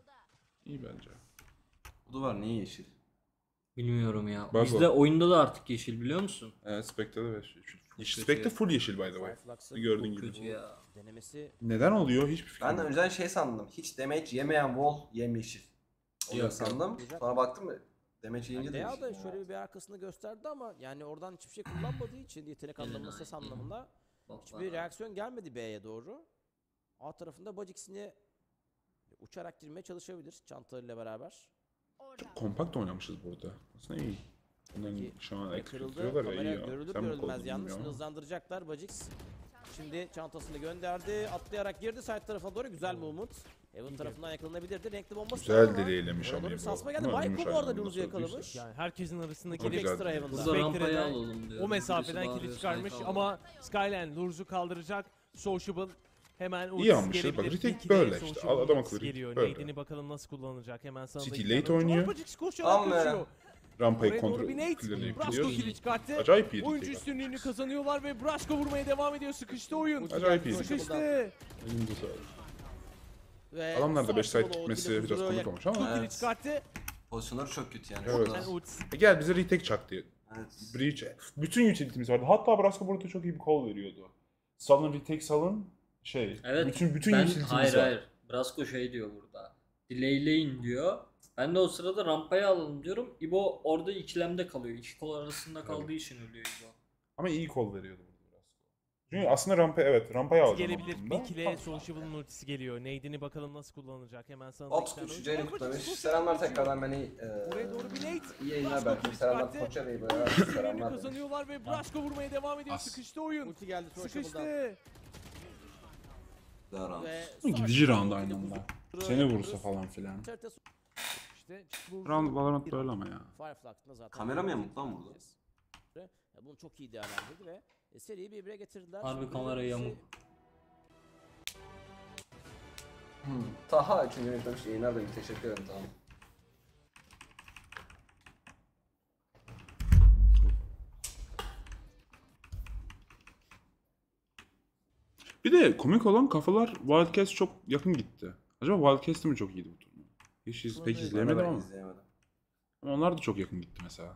İyi bence. Bu duvar niye yeşil? Bilmiyorum ya. Bak Bizde o. oyunda da artık yeşil biliyor musun? Evet Spectre'de ve yeşil. kötü Spectre ya. full yeşil by the way. Fireflux'ın Gördüğün Çok gibi. kötü ya. denemesi Neden oluyor hiçbir fikrim Ben de yok. önceden şey sandım. Hiç damage yemeyen wall yemyeşil. Oluyor Yok, sandım. Sonra baktım mı? Damage yiyince yani de D A yeşil. da şöyle bir, bir arkasını gösterdi ama yani oradan hiçbir şey kullanmadığı için yetenek Aynen, anlamında ses aynen. anlamında Bak hiçbir bana. reaksiyon gelmedi B'ye doğru. A tarafında Bacix'ini uçarak girmeye çalışabilir çantalarıyla beraber. Çok kompakt oynamışız burada. Aslında iyi. Bunların Peki, şu an Ve eksik kırıldı. tutuyorlar ya Kamera iyi ya. görülür Sen mi görülmez koydun yalnız. bilmiyorum Şimdi ama. hızlandıracaklar Bacix. Şimdi çantasını gönderdi. Atlayarak girdi side tarafına doğru. Güzel movement. Evan tarafından yakalanabilirdi. Renkli bombası Güzel ama delaylemiş oraya ama doğru bu. sasma geldi. Ama Michael yumuşak bu arada anlamda Luz'u yakalamış. söylüyorsun. Yani herkesin arasındaki Çok güzel. ekstra Heaven'da. Burada Spectre'den rampayı alalım diyorum. o mesafeden Birisi kilit bağırıyor, çıkarmış site ama Skyline Lurzu kaldıracak. Sociable hemen İyi ultisi almışız. gelebilir. Bak, retake İki de böyle işte. Sociable Adam ultisi akıllı geliyor. böyle. Nade'ini bakalım nasıl kullanacak. Hemen sana City da iki late tane- oynuyor. Bacix koşarak Amma. kaçıyor. Rampayı Oraya kontrol doğru bir Nate. clearlayıp Brasco gidiyoruz. kilit çıkarttı. Acayip iyi Oyuncu retake. üstünlüğünü kazanıyorlar ve Brasco vurmaya devam ediyor. Sıkıştı oyun. Acayip iyi. Sıkıştı. Elinize sağlık. Ve Adamlar da beş Sociable side o gitmesi ikili biraz Luz'u komik yak- olmuş ama. Çok Evet. kilit çıkarttı. Pozisyonları çok kötü yani. Evet. şurada. Yani ultisi E gel bize retake çak diye. Evet. Breach. Bütün utility'miz vardı. Hatta Brasco burada çok iyi bir call veriyordu. Salın retake salın. Şey. Evet. Bütün bütün Ben, utility'miz hayır var. hayır. Brasco şey diyor burada. Delayleyin diyor. Ben de o sırada rampaya alalım diyorum. İbo orada ikilemde kalıyor. İki kol arasında kaldığı için ölüyor İbo. Ama iyi call veriyordu burada Brasco. Çünkü aslında rampa evet rampaya alacağım. gelebilir. aslında. Bir kile Sociable'ın ultisi geliyor. Nade'ini bakalım nasıl kullanacak. Hemen sana da Ops iki tane üçüncü oyuncu ayını var. kutlamış. Bacix Selamlar koşarak tekrardan beni. Oraya doğru bir Nate. İyi yayınlar Brasco belki. kilit Selamlar çıkarttı. Koça Bey böyle. Üstünlüğünü Selamlar. demiş. kazanıyorlar ve Brasco vurmaya devam ediyor. As. Sıkıştı oyun. Ulti geldi Sociable'dan. Sıkıştı. Daha rahat. Ve Gidici round Sociable aynı ultiyle anda. kuzu- Seni vursa falan filan. Haritası- İşte bu Round Valorant böyle ama ya. Fireflux'ta zaten. Kamera mı yamuk lan burada? Ya bunu çok iyi değerlendirdi ve e, seriyi birbirine getirdiler. Harbi Şimdi kamera bizi- yamuk. Hmm. Taha üçüncü yönetmemiş. Yayınlar da iyi. Teşekkür ederim tamam. Bir de komik olan kafalar Wildcats çok yakın gitti. Acaba Wildcats mi çok iyiydi bu turnuva? Hiç iz, pek izleyemedim Ben ama. izleyemedim. Ama onlar da çok yakın gitti mesela.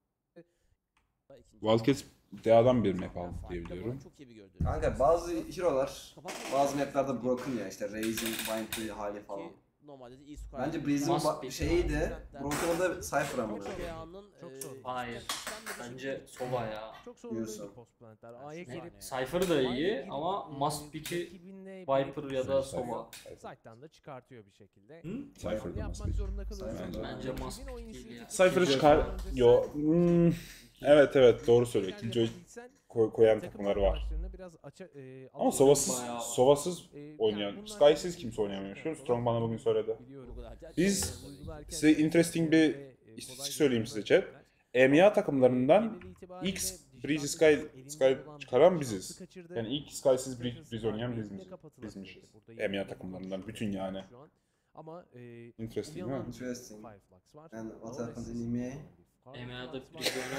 İkinci Wildcats D A'dan bir map aldı Farklı diye biliyorum. olan çok iyi bir gördüğümüz. Kanka bazı hero'lar Kapatmak bazı için- maplerde broken ya işte Raze'in Bind'li hali falan. Ki normalde de iyi skor. Bence Breeze'in Must ba- be. şeyiydi. Broken'da Cypher ama. Çok Dea'nın, Çok e, zor. Hayır. sistem dışı Bence bir- Sova ya. Çok sorun Diyorsun. değil post plantler. A'ya Yani. gelip Cypher da iyi ama Must Pick'i rakibinle Viper ya da birlikte Sova. Site'dan da çıkartıyor bir şekilde. Hı? Cypher'da Yapmak Must Pick. zorunda kalıyorsun. Bence- Bence Rakibin Must o Pick inisiyatif- değil ya. Cypher'ı çıkar... Yo. Hmm. Evet evet doğru söylüyor. İkinci oy koy- koyan Takım takımları var. arkadaşlarını biraz aça, e, Ama alıyor. Sovasız, Bayağı var. Sovasız E, yani oynayan. bunlar- Sky'siz kimse oynayamıyor. Şu Strong bana bugün söyledi. Biliyorum. Biz E, uygularken size de- interesting bir ve, e, istatistik kolay söyleyeyim bir size şeyler. chat. E M A takımlarından Genel itibariyle ilk dijital Breezy bir Sky, elinde Sky olan çıkaran bir biziz. şansı kaçırdı. Yani ilk Sky'siz Sıkıntısı Breeze, Breeze var. oynayan Breeze biz, de kapatılabilir. bizmişiz. Burada E M A yeni takımlarından konuşuyoruz bütün yani. şu an. Ama e, Interesting değil mi? Uyan'ın Interesting. Fireflux var. And what Low happens in assist. E M A? E M A'da Fireflux Breeze var.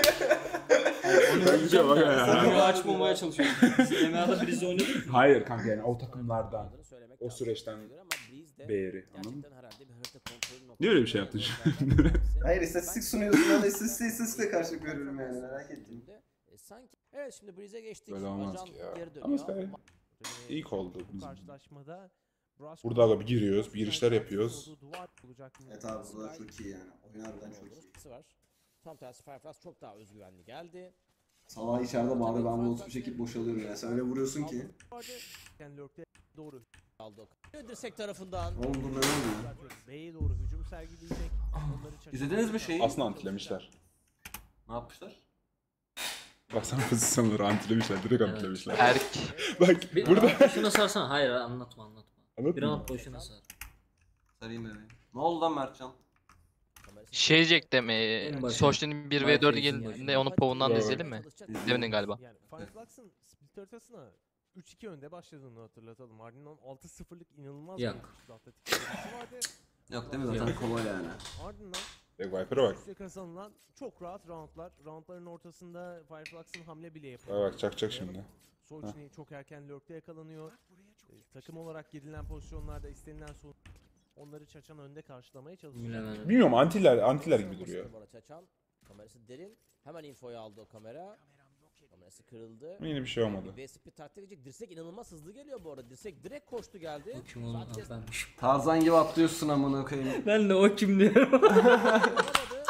oynamış. Onu diyeceğim bak de ya. konuyu açmamaya çalışıyorum. E M A'da Breeze oynadık mı? Hayır kanka yani o takımlardan. O süreçten Beğeri. Anladın mı? Gerçekten herhalde bir harita kontrolü Niye öyle bir şey noktası yaptın olduğundan Hayır istatistik sunuyorsun. Ben de istatistik istatistikle karşılık veriyorum yani merak ettim. E, sanki evet şimdi Breeze'e geçtik. Böyle olmaz Ajan ki ya. geri Ama dönüyor. Sky ilk oldu Bu bizim. karşılaşmada Brass Burada da bir giriyoruz, bir girişler yapıyoruz. olduğu duvar olacak mı? Evet abi bu da çok iyi yani. Oyun harbiden çok iyi. Etkisi var. Tam tersi Fireflux çok daha özgüvenli geldi. Salah içeride bari ben bu bir şekilde boşalıyorum yani. Sen öyle vuruyorsun ki. Yani Lurk'te doğru Aldı. Dirsek tarafından. Oğlum dur ne oluyor? B'ye doğru hücum sergileyecek. Onları çakıştıracak. İzlediniz mi şeyi? Aslında antilemişler. Ne yapmışlar? Baksana pozisyonları antilemişler, direkt Evet. antilemişler. Erk. Bak Bir burada. round boşuna sarsana. Hayır anlatma anlatma. Bir Anladın mı? round boşuna sar. Sarayım bebeğim. Ne oldu lan Mertcan? Şey diyecektim. En E, başı. Social'in bir ve dördü Herkesin geldiğinde onun povundan da Evet. izleyelim mi? Demedin galiba. Yani Fireflux'ın split haritasına üç iki önde başladığını hatırlatalım. Ardından altı sıfırlık inanılmaz Yok. bir atletik serisi vardı. Yok değil mi zaten kova yani. Ardından Bak Viper'a bak. üstte kazanılan çok rahat roundlar. Roundların ortasında Fireflux'ın hamle bile yapıyor. Bak bak çakacak şimdi. Solchni çok erken lurk'te yakalanıyor. Ee, takım olarak girilen pozisyonlarda istenilen sonuç onları Çaçan önde karşılamaya çalışıyor. Bilemedim. Bilmiyorum antiler antiler gibi duruyor. Numara Çaçan. Kamerası derin. Hemen infoyu aldı o kamera. Kamerası kırıldı. Yine bir şey olmadı. B speed taktik edecek. Dirsek inanılmaz hızlı geliyor bu arada. Dirsek direkt koştu geldi. O kim oğlum? Sadece Ha, benmiş. Tarzan gibi atlıyorsun amına koyayım. Ben de o kim diyorum. yapamadı.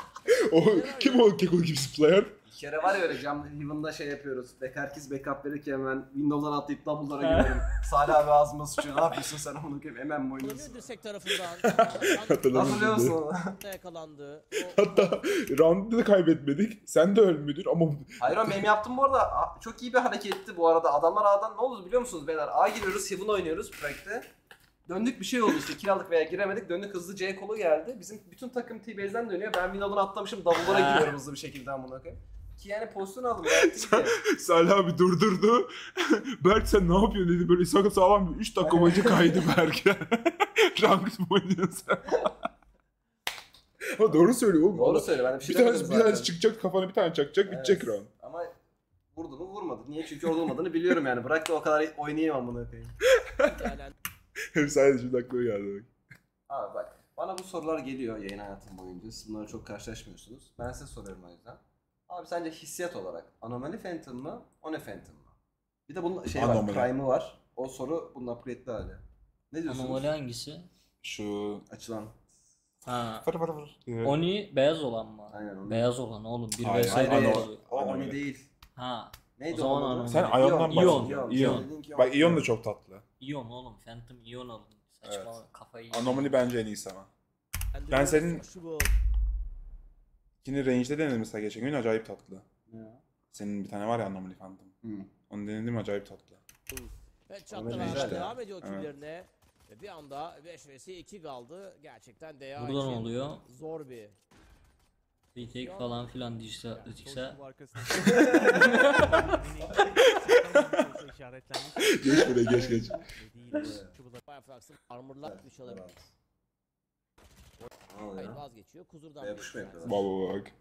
O kim o keko gibi zıplayan? Bir kere var ya öyle cam Heaven'da şey yapıyoruz. Back herkes backup verirken ben Windows'dan atlayıp Dumbledore'a giriyorum. Salih abi ağzıma sıçıyor. Ne yapıyorsun sen amına koyayım? Hemen mi oynuyorsun? Dönüyor dirsek tarafından. Hatırladım Hatırlıyor şimdi. musun onu? Yakalandı. O- Hatta round'da da kaybetmedik. Sen de ölmedin ama Hayır o meme yaptım bu arada. A- Çok iyi bir hareketti bu arada. Adamlar A'dan ne oldu biliyor musunuz beyler? A giriyoruz, Heaven oynuyoruz Prank'te. Döndük bir şey oldu işte. Kill aldık veya giremedik. Döndük hızlı C kolu geldi. Bizim bütün takım T-Base'den dönüyor. Ben Windows'dan atlamışım. Double'lara giriyorum hızlı bir şekilde amına koyayım. Ki yani pozisyon aldım. gayet iyiydi. Salih abi durdurdu. Berk sen ne yapıyorsun dedi. Böyle sakın sağlam bir üç dakika boyunca kaydı Berk. Ranked mı oynuyorsun sen? Ama doğru söylüyor oğlum. Doğru söyle ben de bir şey Bir demedim tanesi, bir zaten. tanesi çıkacak kafana bir tane çakacak bitecek Evet. round. Ama vurdu mu vurmadı. Niye? Çünkü orada olmadığını biliyorum yani. Bırak da o kadar oynayayım amına koyayım. Yani Hem sadece bir dakika geldi bak. Abi bak bana bu sorular geliyor yayın hayatım boyunca. Siz bunları çok karşılaşmıyorsunuz. Ben size soruyorum o yüzden. Abi sence hissiyat olarak Anomaly Phantom mı? One Phantom mı? Bir de bunun şey Anomaly. var, Prime'ı var. O soru bunun upgrade'li hali. Ne diyorsunuz? Anomali hangisi? Şu... Açılan. Ha. Fır fır fır. diye. Oni beyaz olan mı? Aynen onu. Beyaz olan oğlum. Bir Hayır, vs Hayır, Hayır, hayır. Anomaly. O Anomaly. Oni değil. Ha. Neydi O zaman onun adı? Anomaly. Sen Ion'dan İyon, bahsediyorsun. İyon. İyon. Dedin ki Bak Ion da çok tatlı. İyon oğlum. Phantom İyon alın. Saçma kafayı yiyeyim. Anomaly bence en iyisi ama. Ben senin- İkini range'de denedim mesela geçen gün acayip tatlı. Ya. Senin bir tane var ya Anomaly Phantom. Hı. Onu denedim acayip tatlı. Ve Öyle çatlar işte. devam ediyor Evet. killerine. Ve bir anda beş vs iki kaldı. Gerçekten D A Burada ne için oluyor? zor bir. Retake falan filan dijital atletikse. Sol arkasında. işaretlenmiş. Geç buraya geç geç. Değil. Çubuğu da- Fireflux'ın armor'lar Evet, bir çalabilir. evet. Ne Hayır oluyor? vazgeçiyor. Kuzur'dan Yapış mı bir yapıyorlar? Baba bak.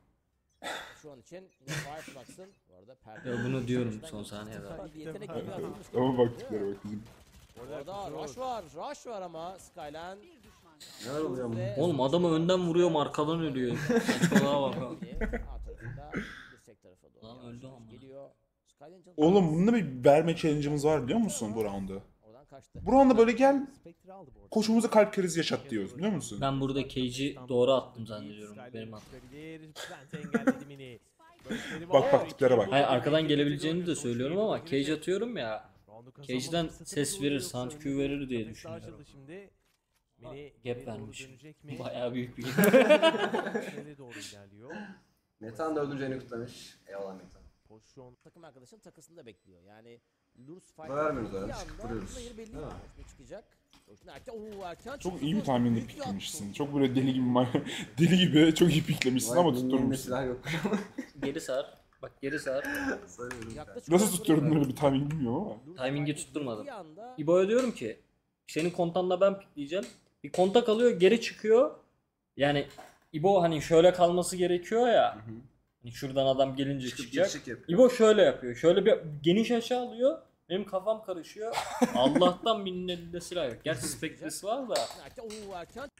Şu an için yine Fireflux'ın bu arada perde. Ya bunu diyorum son saniyede. Bir yetenek gibi atılmış. Ama baktıkları bak bizim. Orada rush var. Rush var ama Skyline. Bir düşman kaldı. Neler oluyor Ve- Oğlum adamı önden vuruyorum arkadan ölüyor. Saçmalığa bak. ha. A tarafında dirsek tarafa doğru. Lan yavaş öldü yavaş ama. Geliyor. Skyline canı- Oğlum bunda bir verme challenge'ımız var biliyor musun bu rounda? Oradan kaçtı. Bu rounda böyle gel Spectre aldı bu arada. koşumuza kalp krizi yaşat diyoruz biliyor musun? Ben burada Cage'i doğru attım zannediyorum. Benim hatam. engelledi mini. Bak bak tiplere bak. Hayır arkadan gelebileceğini de söylüyorum ama Cage atıyorum ya. Cage'den ses verir, sound Q verir diye düşünüyorum. Şimdi Ha, Mini gap geriye doğru vermiş. dönecek mi? Bayağı büyük bir Nereye doğru ilerliyor? Metan da öldüreceğini kutlamış. Eyvallah Metan. Pozisyon Takım arkadaşın takısında bekliyor. Yani Lurs fight Buna vermiyoruz bittiği abi, anda çıkıp duruyoruz. bunun yeri belli. Değil mi? Boşuna çıkacak. Boşuna erken. Oo erken Çok çıktı. iyi bir Büyük timing'de bir piklemişsin. attı. Çok böyle deli gibi ma- deli gibi çok iyi piklemişsin ama Vay, benim elimde tutturmuşsun. silah yok. geri sar. Bak geri sar. Sayıyorum. Yaklaşık Nasıl olarak tutturdun buraya- öyle bir timing bilmiyorum ama. Lurs Timing'i fight tutturmadım. bittiği anda İbo'ya diyorum ki senin kontanla ben pikleyeceğim. Bir kontak alıyor geri çıkıyor. Yani İbo hani şöyle kalması gerekiyor ya. Hı hı. Hani şuradan adam gelince Çıkıp çıkacak. geçik yapıyor. İbo şöyle yapıyor. Şöyle bir geniş açı alıyor. Benim kafam karışıyor. Allah'tan birinin elinde silah yok. Gerçi Spectre'si var da. erken. Oo erken.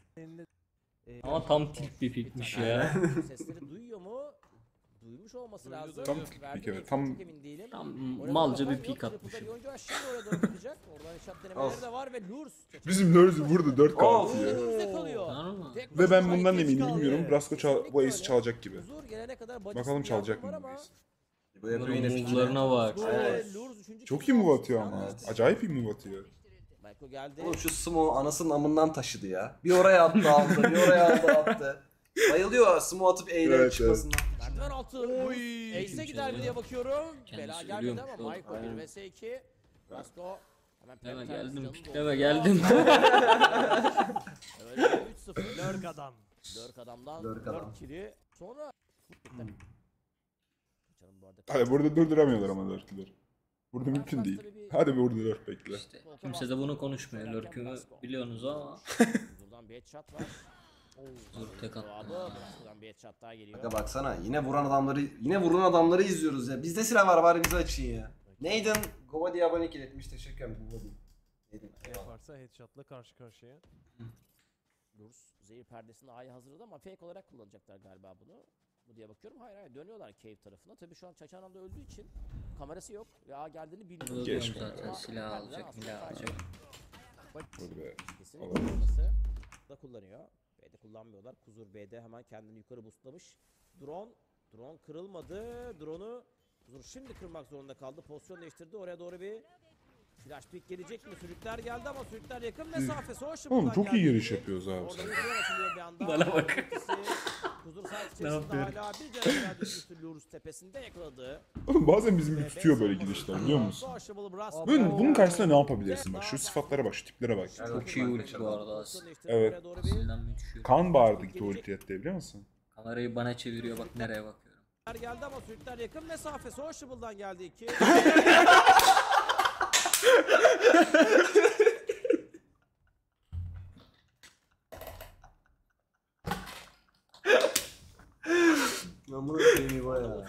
e, Ama tam tilt bir pikmiş ya. Sesleri duyuyor mu? Duymuş olması lazım. Tam tipik, Verdi mi? evet, tam- Çok emin değilim. Tam Oraya malca bakan bir yok. pik Triple'da atmışım. bir oyuncu var. Şimdi oraya doğru gidecek. Oradan shot denemeleri Of. de var ve Lurs. Bizim Lurs burada dört Of. kaldı ya. Önümüzde kalıyor. Tamam mı? Tek Ve ben başına bundan geç eminim kaldı. bilmiyorum. Brasco çal bu Kesinlikle ace'i öyle. çalacak gibi. Huzur gelene kadar bacısı Bakalım bir çalacak yardım mı var bu ama ace? Bu yapıyor yine fikir. Move'larına bak. Lurs- Evet. Lurs üçüncü Çok iyi kez move aldı. atıyor ama. Evet. Acayip iyi move atıyor. Michael geldi. Oğlum şu Smo anasının amından taşıdı ya. Bir oraya attı aldı, bir oraya aldı attı. Bayılıyor Smo atıp eğlenip Evet, çıkmasından. Merdiven altı. Oy. Ace'e gider mi diye bakıyorum. Kendisi Bela gelmedi ölüyormuş ama oğlum. Michael Aynen. bir vs iki. Brasco. Hemen Deme Pentagon geldim. canını Deme dolduruyor. geldim. Öyle üç sıfır. Lurk adam. Lurk adamdan Lurk adam. dört kili. Sonra Canım bu arada. Hayır burada durduramıyorlar ama dörtler. Burada mümkün değil. Hadi bir burada dört bekle. İşte kimse de bunu konuşmuyor. Lurk'ümü biliyorsunuz ama. Buradan bir headshot var. Dur tek attım. Abi buradan bir headshot daha geliyor. Aga baksana yine vuran adamları yine vuran adamları izliyoruz ya. Bizde silah var bari bizi açın ya. Neydin? Gova diye abonelik iletmiş. Teşekkür ederim Gova diye. Neydin? Ne Eyvallah. yaparsa headshot'la karşı karşıya. Lurs zehir perdesini A'ya hazırladı ama fake olarak kullanacaklar galiba bunu. Bu diye bakıyorum. Hayır hayır dönüyorlar cave tarafına. Tabii şu an Çaçanan da öldüğü için kamerası yok ve A geldiğini bilmiyor. Bunu Geç diyorum zaten. kanka. Silah alacak, silah alacak. Burada. Kesinlikle Alalım. olması da kullanıyor. B'de kullanmıyorlar. Kuzur B'de hemen kendini yukarı boostlamış. Drone. Drone kırılmadı. Drone'u Kuzur şimdi kırmak zorunda kaldı. Pozisyon değiştirdi. Oraya doğru bir flash pick gelecek mi? Sürükler geldi ama sürükler yakın mesafe. Social Oğlum buradan çok iyi geldi. giriş yapıyoruz abi. Orada bir drone açılıyor bir anda. Bana bak. Ultisi, Kuzur site içerisinde yapıyorum? hala bir canavar geldi. Üstü Lurus tepesinde yakaladı. Oğlum bazen bizim bir tutuyor böyle gidişler biliyor musun? Sociable Brasco. Böyle bunun karşısında ne yapabilirsin bak. Şu sıfatlara bak, şu tiplere bak. Çok iyi ulti bu arada aslında. Evet. Oraya doğru bir Sinirlenme düşüyor. Kan bağırdı gitti ulti etti biliyor musun? Kamerayı bana çeviriyor bak nereye bakıyorum. geldi ama sürükler yakın mesafe. Sociable'dan geldi iki. Ben bunu seveyim bu ya.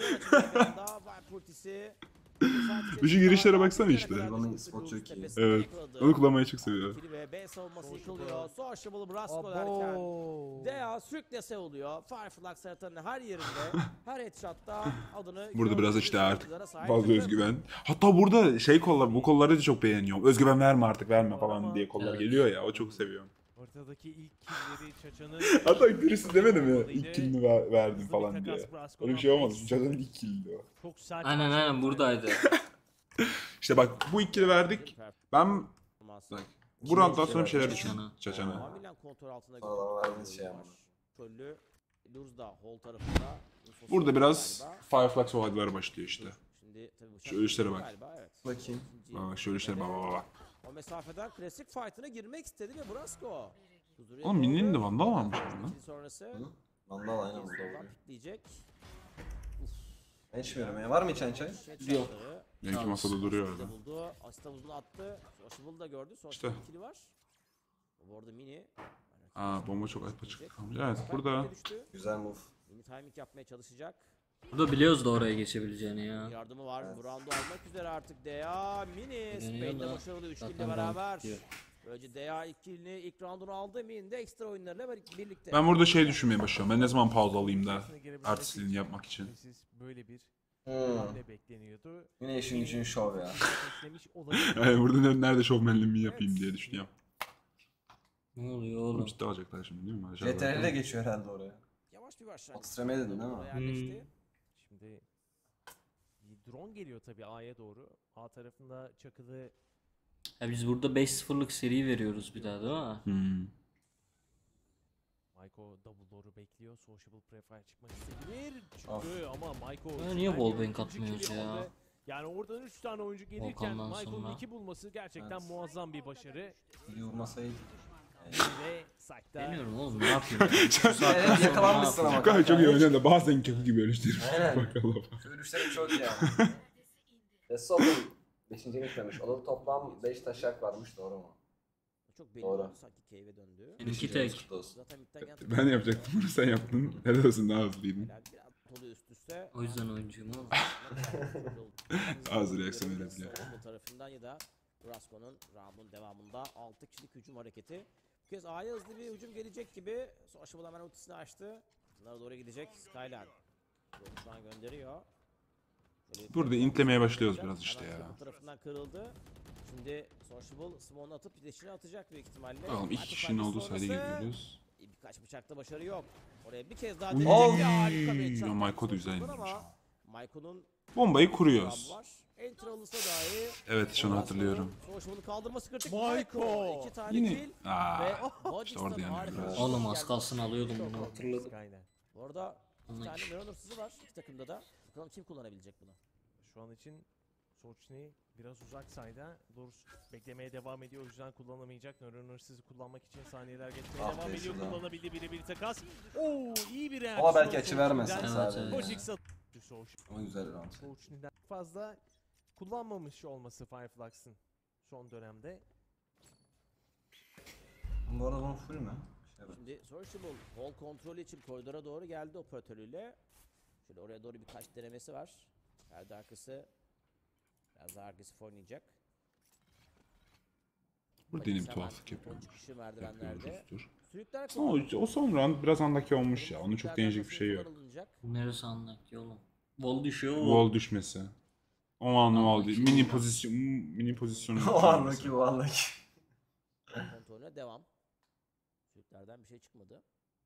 Şu girişlere baksana işte. Bana spot çok iyi. Evet. Onu kullanmayı çok seviyorum. B savunması yıkılıyor. Sociable Brasco derken. Dea sürüklese oluyor. Fireflux haritanın her yerinde, her headshot'ta adını Burada biraz işte gördüğümüz artık oyunculara sahip fazla takım. özgüven. Hatta burada şey kollar, bu kolları da çok beğeniyorum. Özgüven verme artık verme falan diye kollar Evet. geliyor ya. O çok seviyorum. Ortadaki ilk killleri Çaça'nın... Hatta birisi demedi mi? İlk killini ver, verdim falan diye. Öyle bir şey olmadı. Çacanın ilk killiydi o. Çok sert. Aynen aynen buradaydı. İşte bak bu ilk kill'i verdik. Ben bak, bu rounddan sonra bir şeyler düşün. Çaçan'a. Çaçana. Tamamen kontrol altında Sağlam gidiyor. verdiğiniz şey ama. Çöllü Lurs da hol tarafında. infosu Burada yok biraz galiba. Fireflux olayları başlıyor işte. Şimdi tabii bıçak Şöyle işlere bak. galiba, evet. Bakayım. İkinci Bak şöyle işlere bak bak bak. O mesafeden klasik fight'ına girmek istedi ve Brasco. Huzur'a Oğlum Minnie'nin de doğru. vandal varmış lan. İkili sonrası. Hı? Vandal aynen burada Buradan vuruyor. pikleyecek. Ben içmiyorum ya. Var mı içen çay? Yok. Benimki masada duruyor Asist'i orada. buldu. Asist havuzunu attı. Sociable da gördü. İşte. Sociable ikili var. Bu arada Mini. Aa bomba çok açık kalmış. Evet burada Güzel move. Mini timing yapmaya çalışacak. Burada biliyoruz da oraya geçebileceğini ya. Yardımı var. Evet. Bu roundu almak üzere artık Dea. Mini Deniyor Spain'de da başarılı üç zaten kille round beraber. bitiyor. Böylece Dea ilk killini, ilk roundunu aldı. Mini de ekstra oyunlarıyla birlikte. ben burada şey düşünmeye başlıyorum. Ben ne zaman pause alayım da Aslında girebilmesi artistliğini için yapmak için. Siz böyle bir Hmm. hamle bekleniyordu. Yine işin gücün şov ya. Beklemiş olabilir. Yani burada ne- nerede şovmenliğimi yapayım diye düşünüyorum. Ne oluyor Oğlum oğlum? ciddi alacaklar şimdi değil mi? C T R L de geçiyor herhalde oraya. Yavaş bir başlangıç. Ekstreme dedin değil mi? Oraya yerleşti. Şimdi bir drone geliyor tabii A'ya doğru. A tarafında çakılı Ya biz burada beş sıfırlık seri veriyoruz bir daha değil mi? Hmm. Maiko double door'u bekliyor. Sociable Prefire çıkmak isteyebilir. Of. Çıktı ama Maiko... Ya niye Skyler wallbang ikinci atmıyoruz kill'i ya? aldı. Yani oradan üç tane oyuncu gelirken Volkan'dan Maiko'nun sonra. iki bulması gerçekten Evet. muazzam bir başarı. İyi vurmasaydı. Ve Sak'ta Deniyorum oğlum ne yapayım? Evet, yakalanmışsın ama. Kanka çok iyi oynuyor da bazen kötü gibi ölüştürür. Aynen. Bakalım. Ölüşleri çok yani. Esop'un beşinci gitmemiş. Olur toplam beş taşak varmış, doğru mu? Çok belli Doğru. oldu sanki cave'e döndü. Benimki tek. Zaten midden gelen Ben yapacaktım bunu sen yaptın. Helal olsun daha hızlıydın. Helal, biraz dolu üst üste. O yüzden oyuncuyum oğlum. Az reaksiyon verebiliyor. Bu tarafından ya da Brasco'nun round'un devamında altı kişilik hücum hareketi. Bu kez A'ya hızlı bir hücum gelecek gibi. Social hemen ultisini açtı. Bunlara doğru gidecek Skyline. Doğru şu an gönderiyor. Şöyle Burada bir- intlemeye başlıyoruz biraz işte Hemen ya. Bu tarafından kırıldı. Şimdi Sociable Smoke'unu atıp flash'ini atacak büyük ihtimalle. Oğlum iki Michael kişinin Farkas olduğu sayede sonrası. geliyoruz. Birkaç bıçakta başarı yok. Oraya bir kez daha Uy, deneyecek. Harika bir headshot ya Maiko da yaptı güzel Sociable'dan indirmiş. ama Maiko'nun Bombayı kuruyoruz. var. Enter alırsa dahi Evet şunu hatırlıyorum. Sociable'ı kaldırması kritik. Maiko! İki tane Yine kill. aa, Ve işte orada Bodis'ten yanıyor harika biraz. bir Oğlum şut az geldi. kalsın alıyordum bunu hatırladım. Skyline. Bu arada iki Onun tane için. Neuron hırsızı var iki takımda da. Bakalım kim kullanabilecek bunu. Şu an için Sochni biraz uzak sayda. Doğrusu beklemeye devam ediyor. O yüzden kullanamayacak. Nöron hırsızı kullanmak için saniyeler geçmeye Ah be devam ediyor. şurada. Kullanabildi birebir takas. Oo iyi bir reaksiyon. Ama belki açı vermesin Sochni'den. Evet, sadece. evet. Bojix atıyor Soch- Ama güzel round. Sochni'den fazla kullanmamış olması Fireflux'ın son dönemde. Bu arada bunun full mü? Şey bak. Şimdi Sociable ball kontrolü için koridora doğru geldi operatörüyle. Şöyle oraya doğru birkaç denemesi var. Perde arkası biraz daha agresif oynayacak. Burada yine bir Hemen tuhaflık o yapıyormuş. çıkışı merdivenlerde. Yapıyoruzdur. Sürükler O, o son round biraz andaki olmuş ya. Onun çok Sürüklerden deneyecek bir nasıl şey yok. kullanılacak? Neresi anlak oğlum? Wall düşüyor. Wall düşmesi. O an o al değil. Mini pozisyon mini pozisyonu. O andaki o andaki. Kontrolüne devam. Sürüklerden bir şey çıkmadı.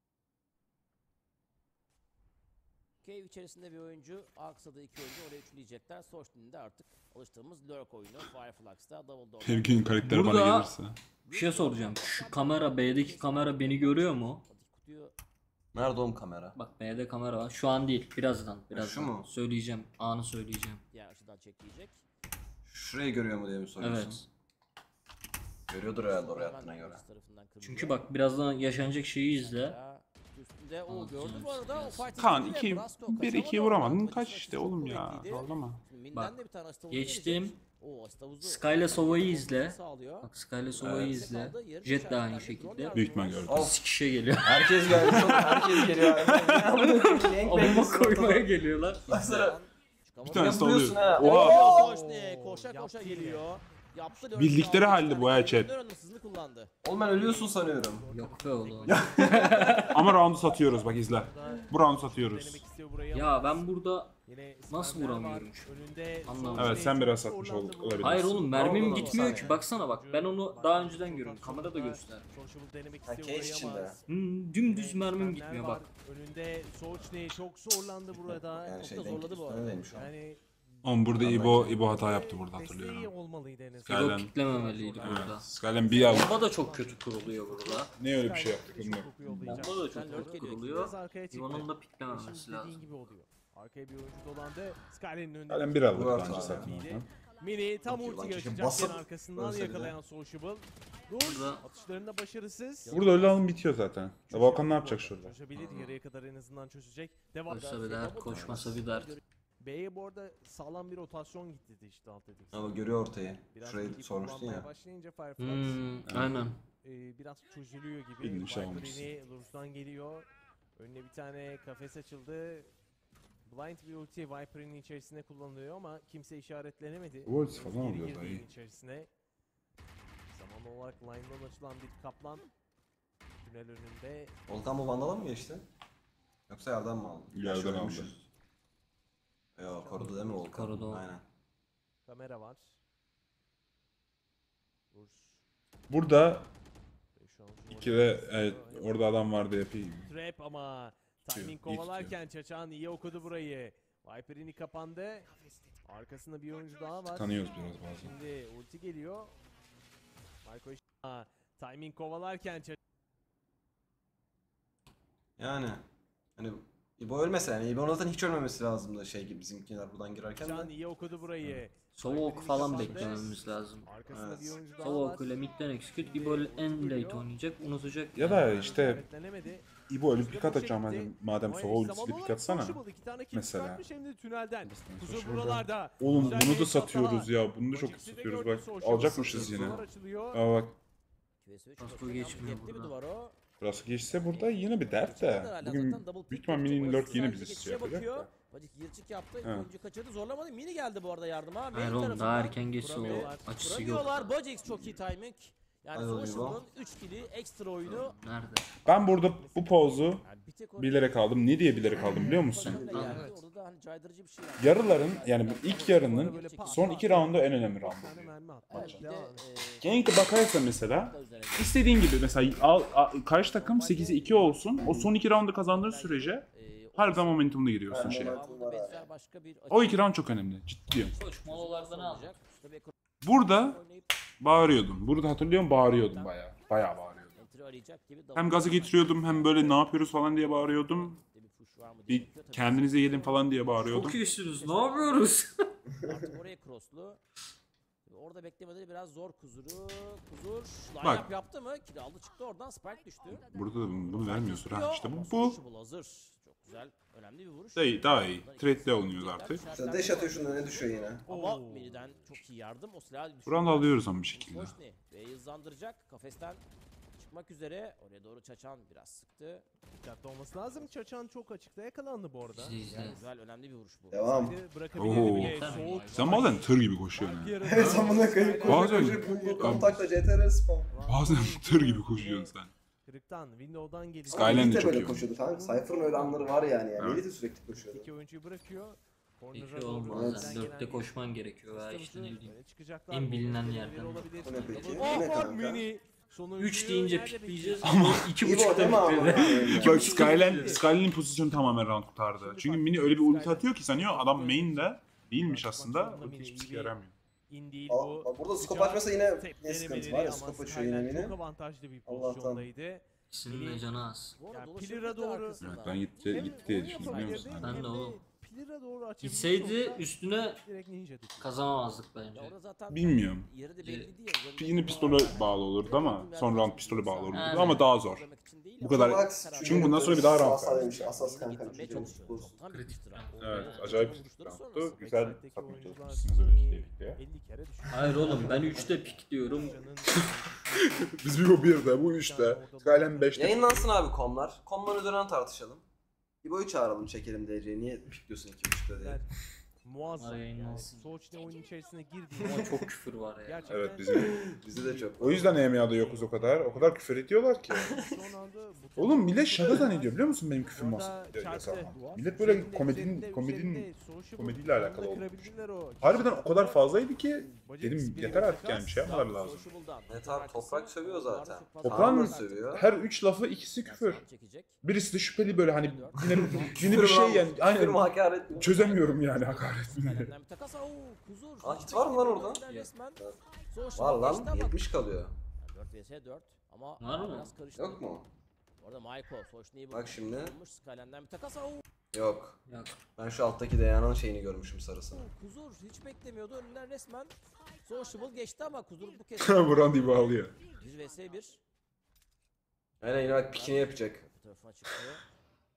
Cave içerisinde bir oyuncu, Aksa'da iki oyuncu oraya üçleyecekler. Source'nin de artık alıştığımız lurk oyunu Fireflux'ta Double Door'da. Sevginin karakteri Burada- bana gelirse. Bir şey soracağım. Şu kamera B'deki kamera beni görüyor mu? Kutuyu Nerede oğlum kamera? Bak B'de kamera var. Şu an değil. Birazdan. Birazdan. şu mu? Söyleyeceğim. Anı söyleyeceğim. diğer açıdan çekleyecek. Şurayı görüyor mu diye mi soruyorsun? Evet. Görüyordur herhalde oraya Hemen attığına göre. Axe tarafından kırılıyor. Çünkü bak birazdan yaşanacak şeyi izle. Ya, Üstünde o Anlatacağım gördü bu arada. O size. fight Kaan izledi ve iki, Brasco bir kaçamadı ikiyi oradan. vuramadın. Atletik Kaç açısı işte çok oğlum ya. kuvvetliydi. Zorlama. Şimdi Min'den Bak, de bir tane Astavuz'u geçtim. gelecek. Oo, Astavuz'u- Sky'la Sova'yı izle. Sağlıyor. Bak Sky'le Sova'yı Evet. izle. Kaldı, yarı Jet de aynı içeriden bir drone şekilde. yardımı Büyük ihtimal var. gördüm. Of. Sikişe geliyor. Herkes geldi. Çok herkes geliyor. Bomba koymaya geliyorlar. Baksana. Bir tanesi Yapıyorsun oluyor. ha. Oha. Koşne, koşa koşa Yaptı geliyor. Yaptı dört Bildikleri aldı, halde iki bu tane ha chat. Nöron hızını kullandı. Oğlum ben ölüyorsun sanıyorum. Yok be oğlum. Ama roundu satıyoruz bak izle. Bu roundu satıyoruz. Denemek istiyor burayı Ya ama ben burada yine nasıl Skyler var. vuramıyorum şu an? Önünde Anlamadım. Evet, sen Sochni biraz çok satmış zorlandı olduk, bu. olabilir. hayır oğlum mermim Tamam, gitmiyor tamam. ki. Baksana bak ben onu daha önceden görüyorum. Kamerada göster. Sociable denemek Ha, istiyor cage burayı ama içinde. Hmm, dümdüz yine mermim Skyler gitmiyor var. bak. Önünde Sochni çok zorlandı burada. Yani Çok şey da denk zorladı bu arada. üstündeymiş o. Yani Oğlum burada İbo İbo hata yaptı burada desteği hatırlıyorum. olmalıydı en azından. Skyler- Ego piklememeliydi burada. Evet. Skylen bir aldı. Bomba da çok kötü kuruluyor burada. Ne öyle bir şey yaptık Çok bilmiyorum. koku yollayacak. Bomba da Sen çok lurk kötü geliyor. kuruluyor. Biraz arkaya çekti. İvan'ın da Şimdi piklememesi dediğin lazım. gibi oluyor. Arkaya bir oyuncu dolandı. Skyler'in önünde. Skylen bir aldı Bu bence hata. zaten. İyiydi. Mini tam Çok iyi lan, ultiyi keşke açacakken basıp arkasından ölse bir de. yakalayan Sociable. Dur. Burada Atışlarında başarısız. Burada öyle alın bitiyor zaten. Ya Volkan ne yapacak şurada? Çözebilir. Yarıya kadar en azından çözecek. Devam. koşsa bir dert, koşmasa bir dert. B'ye bu arada sağlam bir rotasyon gitti işte alt dedik. Ama görüyor ortayı. Biraz Şurayı bilgi sormuştun kullanmaya ya. Başlayınca Fireflux. Hmm, aynen. e, biraz çözülüyor gibi. Bildim, şey Viper olmuşsun. yine Lurus'tan geliyor. Önüne bir tane kafes açıldı. Blind bir ulti Viper'ın içerisine kullanılıyor ama kimse işaretlenemedi. Wolves falan Geri oluyor girdi da iyi. evin içerisine. Zamanlı olarak line'dan açılan bir kaplan. Tünel önünde. Volkan bu Vandal'a mı geçti? Yoksa yerden mi aldı? Yerden Gerçi aldı. ölmüşüz. Yok korudu değil mi Volkan? Korudu. Aynen. Kamera var. Lurs. Burada ve şu an iki de Jordan evet, basıyor. orada adam vardı yapayım. Trap ama timing iyi kovalarken Çaçan iyi okudu burayı. Viper'ini kapandı. Arkasında bir oyuncu daha var. Tanıyoruz biraz bazen. Şimdi ulti geliyor. Marco iş- Aa, timing kovalarken Çaçan Yani hani İbo ölmese yani İbo'nun zaten hiç ölmemesi lazımdı şey gibi bizimkiler buradan girerken de. iyi okudu burayı. Soğuk falan beklememiz lazım. Arkasında Evet. bir oyuncu daha Soğuk var. ile midden execute. İbo en late oynayacak. Unutacak. Ya da yani. işte İşaretlenemedi. İbo ölüp İşte bir kat bu atacağım şekilde madem, madem Ama soğuk eş ultisi zamanlı bir olarak kat atsana. Sociable iki tane kill Mesela. çıkartmış hem de tünelden. Kuzu Sociable. buralarda. Oğlum Güzel bunu bir da satıyoruz hata. ya. Bunu da çok Magic'i de satıyoruz gördü bak. Sociable. Alacakmışız yine. Duvar açılıyor. Aa bak. Aslı geçmiyor Cepli bir burada. duvar o. Burası geçse burada yine bir dert de. Bugün büyük ihtimal mini lord yine bizi şey yapacak da. Bacık yırtık yaptı. Evet. Oyuncu kaçırdı. Zorlamadı. Mini geldi bu arada yardıma. Main Hayır oğlum daha tarafından. erken geçse o Kuramıyorlar. açısı yok. Vuramıyorlar. Bajix çok iyi timing. Yani Hadi oğlum, Sociable'ın üç kili ekstra oyunu. Nerede? Ben burada bu pozu Yani bir tek orada- bilerek aldım. Ne diye bilerek aldım biliyor musun? Yani Evet. orada da hani caydırıcı bir şey yaptı. Yarıların yani bu ilk yarının son iki roundu en önemli roundu. Bir tane mermi attı. Evet, bir de Devam. e, Gank'e bakarsan mesela da üzerine istediğin gibi mesela al, al- karşı takım sekize iki olsun. O son iki roundu kazandığın sürece e, harbiden momentumda giriyorsun şeye. devamında benzer başka bir O iki round çok önemli. Ciddiyim. Koç molalarda ne alacak? Tabii Burada oynayıp bağırıyordum. Burada hatırlıyorum bağırıyordum bayağı. Bayağı bağırıyordum. entry arayacak gibi Hem gazı getiriyordum hem böyle ne yapıyoruz falan diye bağırıyordum. Bir push var mı diye Bir bakıyor. Tabii kendinize gelin falan diye bağırıyordum. Çok iyisiniz. Ne yapıyoruz? Artık oraya crosslu. Orada beklemeleri biraz zor Kuzur'u. Kuzur line Bak. up yaptı mı? Kili aldı çıktı oradan Spike düştü. Burada da bunu, bunu vermiyorsun ha. İşte bu, Ama bu Sociable hazır. Çok güzel. Önemli bir vuruş. Daha iyi, daha iyi. Trade'le oynuyoruz artık. Sen deş atıyor şunda ne düşüyor yine. Ama Oo. Mini'den çok iyi yardım. O silahı düşürdü. Buranı da alıyoruz ama bir şekilde. Koşni ve hızlandıracak. Kafesten çıkmak üzere. Oraya doğru Çaçan biraz sıktı. Dikkatli olması lazım. Çaçan çok açıkta yakalandı bu arada. İzle izle. Güzel önemli bir vuruş bu. Devam. Saydı bırakabilir Oo. bile. Soğuk. Sen bazen tır gibi koşuyorsun Alp yani. yarıda. Evet amına koyayım koşu Bazen- koşu bu kontakla C T R spawn. Bazen tır gibi koşuyorsun sen. Kırıktan, Windows'dan geliyor. Skyline de Elite çok böyle iyi koşuyordu kanka. Cypher'ın öyle anları var yani. yani. Evet. Elite sürekli koşuyordu. İki oyuncuyu bırakıyor. Corner'a İki doğru oğlum Evet. bazen gelen dörtte bir koşman gerekiyor veya hızlı işte ne hızlı bileyim. öne çıkacaklar. en bilinen Biri yerden. olabilir. Bu ne peki? Double Bu ne kill var, kanka? Mini. Sonuncuyu üç deyince nerede pikleyeceğiz bekliyor? ama iki İbo buçukta değil mi ama? bitirdi. Bak Skyline, Skyline'in pozisyonu tamamen round kurtardı. Çünkü Mini öyle bir ulti atıyor ki sanıyor adam main'de değilmiş aslında. Ulti hiçbir şey yaramıyor. İn değil Aa, bu. bak burada scope Sıcak açmasa yine tep ne sıkıntı denemeleri var ya ama scope açıyor yine Skyline mini. çok avantajlı bir Allah'tan. pozisyondaydı. İkisinin de canı az. Bu arada Yani dolaşabilirdi Pillar'a doğru- arkasından. Evet ben gitti, Hem gitti diye onu düşündüm biliyor musun? yapabilirdi, Ben hem de oğlum. Pillar'a doğru açabilirdi Gitseydi olsa üstüne direkt ninja dedi. kazanamazdık Ya bence. orada zaten Bilmiyorum. yeri de belli değil. Yine pistole bağlı olurdu ama son round pistole bağlı olurdu Aynen. ama daha zor. Bu kadar. Max, Çünkü bundan sonra bir daha round Asas var. demiş, Asas kanka. çocuğumuz buz. Kritik. Evet acayip bir rounddu. Güzel Backside'deki sapmış oyuncular olmuşsunuz öyle Mini birlikte. elli kere düşürdü. Hayır oğlum ben üçte pik diyorum. Canın- Biz bir o birde, bu üçte. Skyline beşte. Yayınlansın abi komlar. Komlar üzerinden tartışalım. İbo'yu çağıralım çekelim D C'ye. Niye pikliyorsun iki buçukta diye. Muazzam. Ay, Yani yayınlansın. Soğuç'ta oyun içerisine girdi. Ama çok küfür var ya. Gerçekten Evet bizim. Bizde de çok. O yüzden E M A'da yokuz o kadar. O kadar küfür ediyorlar ki. son anda bu- Oğlum millet şaka zannediyor biliyor musun benim küfür Orada mas- çarptı. yasağım. Millet böyle Üzerinde, komedinin üzerinde, komedinin üzerinde, Sociable komediyle alakalı sonunda oldu. kırabildiler o. Harbiden o kadar fazlaydı ki Bacak dedim spiri yeter ve artık takas. yani bir şey yapmaları lazım. Evet abi, Toprak sövüyor zaten. Toprağın Kaan da sövüyor. her üç lafı ikisi küfür. Çekecek. Birisi de şüpheli böyle hani yine, yine bir şey yani Küfür mü aynen hakaret mi? çözemiyorum yani hakaretini. Kalenden bir takas. Oo, Kuzur. Aa, hit var mı lan orada? Resmen. Evet. Sociable Var lan geçti ama- yetmiş kalıyor. dört vs dört ama Var mı? biraz karıştı. Yok mu? Orada Michael Soşni'yi Bak şimdi. Skyline'den bir takas. Oo, Yok. Yok. Ben şu alttaki Deya'nın şeyini görmüşüm sarısını. Kuzur hiç beklemiyordu. Önünden resmen Sociable geçti ama Kuzur bu kez Buran diye bağlıyor. bir vs bir Aynen yine bak pikini yapacak. bu tarafına çıktı.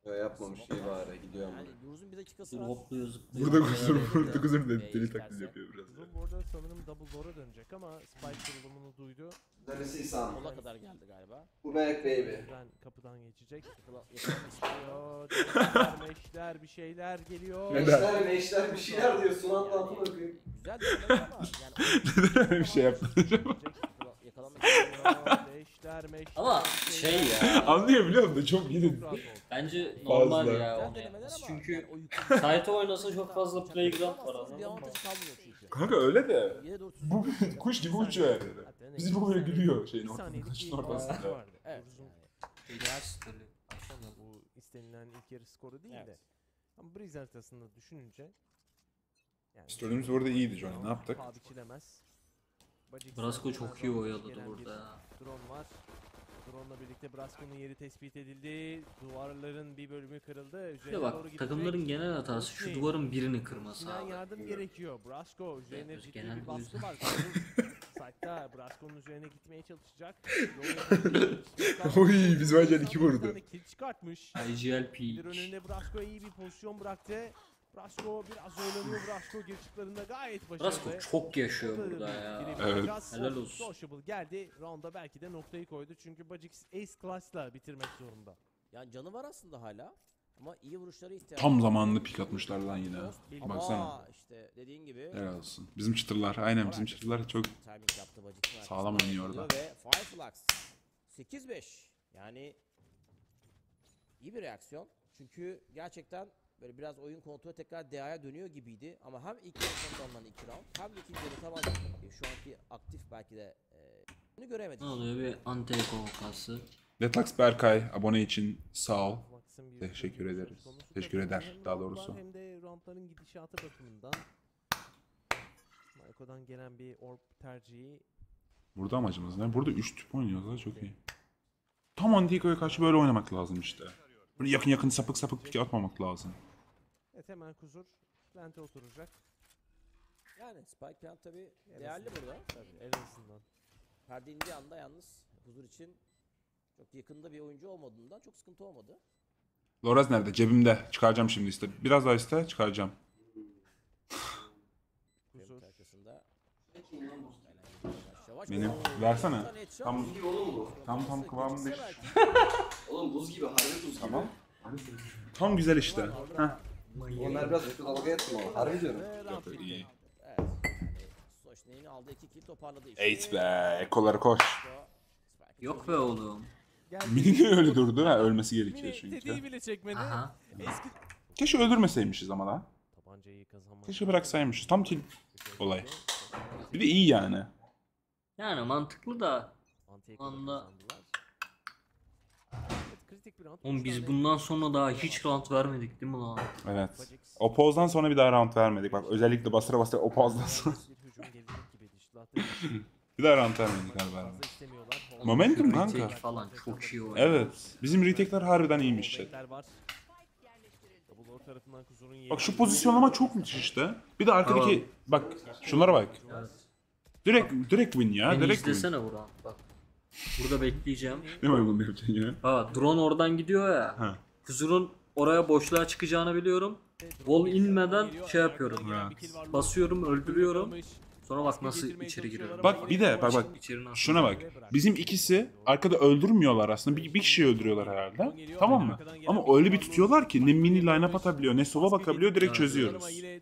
Öyle yapmamış iyi bari gidiyor ama. Yani Duruz'un bir dakikası Dur var. hopluyor zıplıyor. Burada Neler kusur, yapıyor burada ya. kusur Ee, dedi. Deli isterse. taklidi yapıyor biraz. Uzun bu arada sanırım double door'a dönecek ama Spike kurulumunu duydu. Neresi İhsan? Sola kadar geldi galiba. Bu back baby. Ben kapıdan geçecek. Yakala, yakalamak istiyor. Yo, deşler, meşler bir şeyler geliyor. Meşler meşler bir şeyler diyor. Sunan da amına koyayım. Güzel denemeler ama yani Neden öyle bir şey yaptın acaba? Yakala- yakalamak istiyor. Deşler, meşler, Ama bir şey şeyler. ya. Anlıyor biliyor musun? Çok iyi dedi. Çok rahat oldu. Bence Fazla. normal ya Güzel onu denemeler yapması. ama Çünkü yani o yükün- site oynasa çok fazla playground var Bir anladın mı? avantajı kalmıyor çünkü. Kanka öyle de. Yere doğru Bu kuş gibi uçuyor her yere. Hatta Bizi bu neyse, böyle bir gülüyor şeyin bir ortasında, saniyelik taşın bir ortasında. avantajı vardı. Evet. Duruz'un Baksana. bu istenilen ilk yarı skoru değil de. Evet. Ama Breeze haritasında düşününce yani Story'miz bu arada iyiydi Johnny, ne yaptık? paha biçilemez. Bacik Brasco tarafından çok iyi round oyaladı gelen bir burada ya. Drone var. Drone'la birlikte Brasco'nun yeri tespit edildi. Duvarların bir bölümü kırıldı. Bir Üzerine de doğru bak gidecek. takımların genel hatası şu Hüsnü. duvarın birini kırması Sinan abi. yardım gerekiyor. Brasco üzerine Evet, ciddi genelde bir o baskı yüzden. var. Site'da Brasco'nun üzerine gitmeye çalışacak. Yol Oy, biz bence iki vurdu. Bir tane kill çıkartmış. I G L P. Bir önünde Brasco iyi bir pozisyon bıraktı. Brasco biraz zorlanıyor. Brasco girişiklerinde gayet başarılı. Brasco çok yaşıyor burada ya. Evet. Helal olsun. Sociable geldi. Round'a belki de noktayı koydu. Çünkü Bajix Ace Class'la bitirmek zorunda. Yani canı var aslında hala. Ama iyi vuruşlara ihtiyaç Tam var. zamanında pik atmışlar lan yine. Ama Baksana. işte dediğin gibi Helal olsun. Bizim çıtırlar, aynen bizim çıtırlar çok timing yaptı Bajix'in Sağlam arkasından oynuyor yakaladı orada. Ve Fireflux sekiz beş. Yani iyi bir reaksiyon. Çünkü gerçekten böyle biraz oyun kontrolü tekrar D A'ya dönüyor gibiydi. Ama hem ilk yarı sonunda alınan iki round hem de ikinci yarı tamamen e, şu anki aktif belki de e, bunu göremedik. Ne oluyor bir anti-eko vakası. Detox Berkay abone için sağ ol. Max'ın bir Teşekkür söz ederiz. konusu Teşekkür tabii. eder, Hem daha roundlar doğrusu. Hem de roundların gidişatı bakımından. Marco'dan gelen bir orb tercihi. Burada amacımız ne? Burada üç tüp oynuyoruz ha, çok iyi. Tam Antico'ya karşı böyle oynamak lazım işte. Böyle yakın yakın sapık sapık pik atmamak lazım. Evet hemen Kuzur. Plante oturacak. Yani Spike Plant tabi En değerli azından. burada. Tabii en azından. Perde indiği anda yalnız huzur için çok yakında bir oyuncu olmadığından çok sıkıntı olmadı. Loraz nerede? Cebimde. Çıkaracağım şimdi iste. Biraz daha iste, çıkaracağım. Kuzur Kuzur. arkasında. Yavaş yavaş. Benim. Oo, Versene. bir tane headshot. Tam Buz gibi oğlum bu. tam tam kıvamında. Geçse belki. Oğlum buz gibi harbi buz gibi. Tamam. Tam güzel işte. Heh. Onlar biraz kötü dalga ettim ama harbi diyorum. Ve round Yok, bitti. iyi. Evet. Yani Soşne'nin aldığı iki kill toparladı işte. Eight be. Ekoları koş. Yok be oğlum. Geldi. Mini de öyle durdu ha. Ölmesi gerekiyor Mini çünkü. tetiği bile çekmedi. Aha. Eski Keşke öldürmeseymişiz ama da. tabancayı kazanmak. Keşke bıraksaymışız. Tam til olay. Bir de iyi yani. Yani mantıklı da. Antiye Anda- kazandılar. Evet, kritik bir round. Oğlum Üç biz tane bundan sonra daha hiç round vermedik değil mi lan? Evet. Bajix. O pozdan sonra bir daha round vermedik. Bak özellikle bastıra bastıra o pozdan sonra. Bir hücum gelecek gibi dışlattı. Bir daha round vermedik galiba. Fazla istemiyorlar. Momentum Şu kanka. retake falan çok iyi oynadı. Evet. Bizim retake'ler harbiden iyiymiş chat. Bekler var. Double door tarafından Kuzur'un yeri. Bak şu pozisyonlama çok müthiş işte. Bir de arkadaki bak şunlara bak. Evet. Direkt direkt win ya. Beni Direkt win. izlesene bu round bak. Burada bekleyeceğim. Ne var bunu yapacaksın ya? Ha drone oradan gidiyor ya. Ha. Kuzur'un oraya boşluğa çıkacağını biliyorum. Wall inmeden şey yapıyorum. Ha. Basıyorum, öldürüyorum. Sonra bak nasıl içeri giriyorum. Bak bir de bak bak. İçeri nasıl Şuna bak. Bizim ikisi arkada öldürmüyorlar aslında. Bir, bir kişiyi öldürüyorlar herhalde. Tamam mı? Ama öyle bir tutuyorlar ki ne mini line-up atabiliyor ne sola bakabiliyor, direkt çözüyoruz.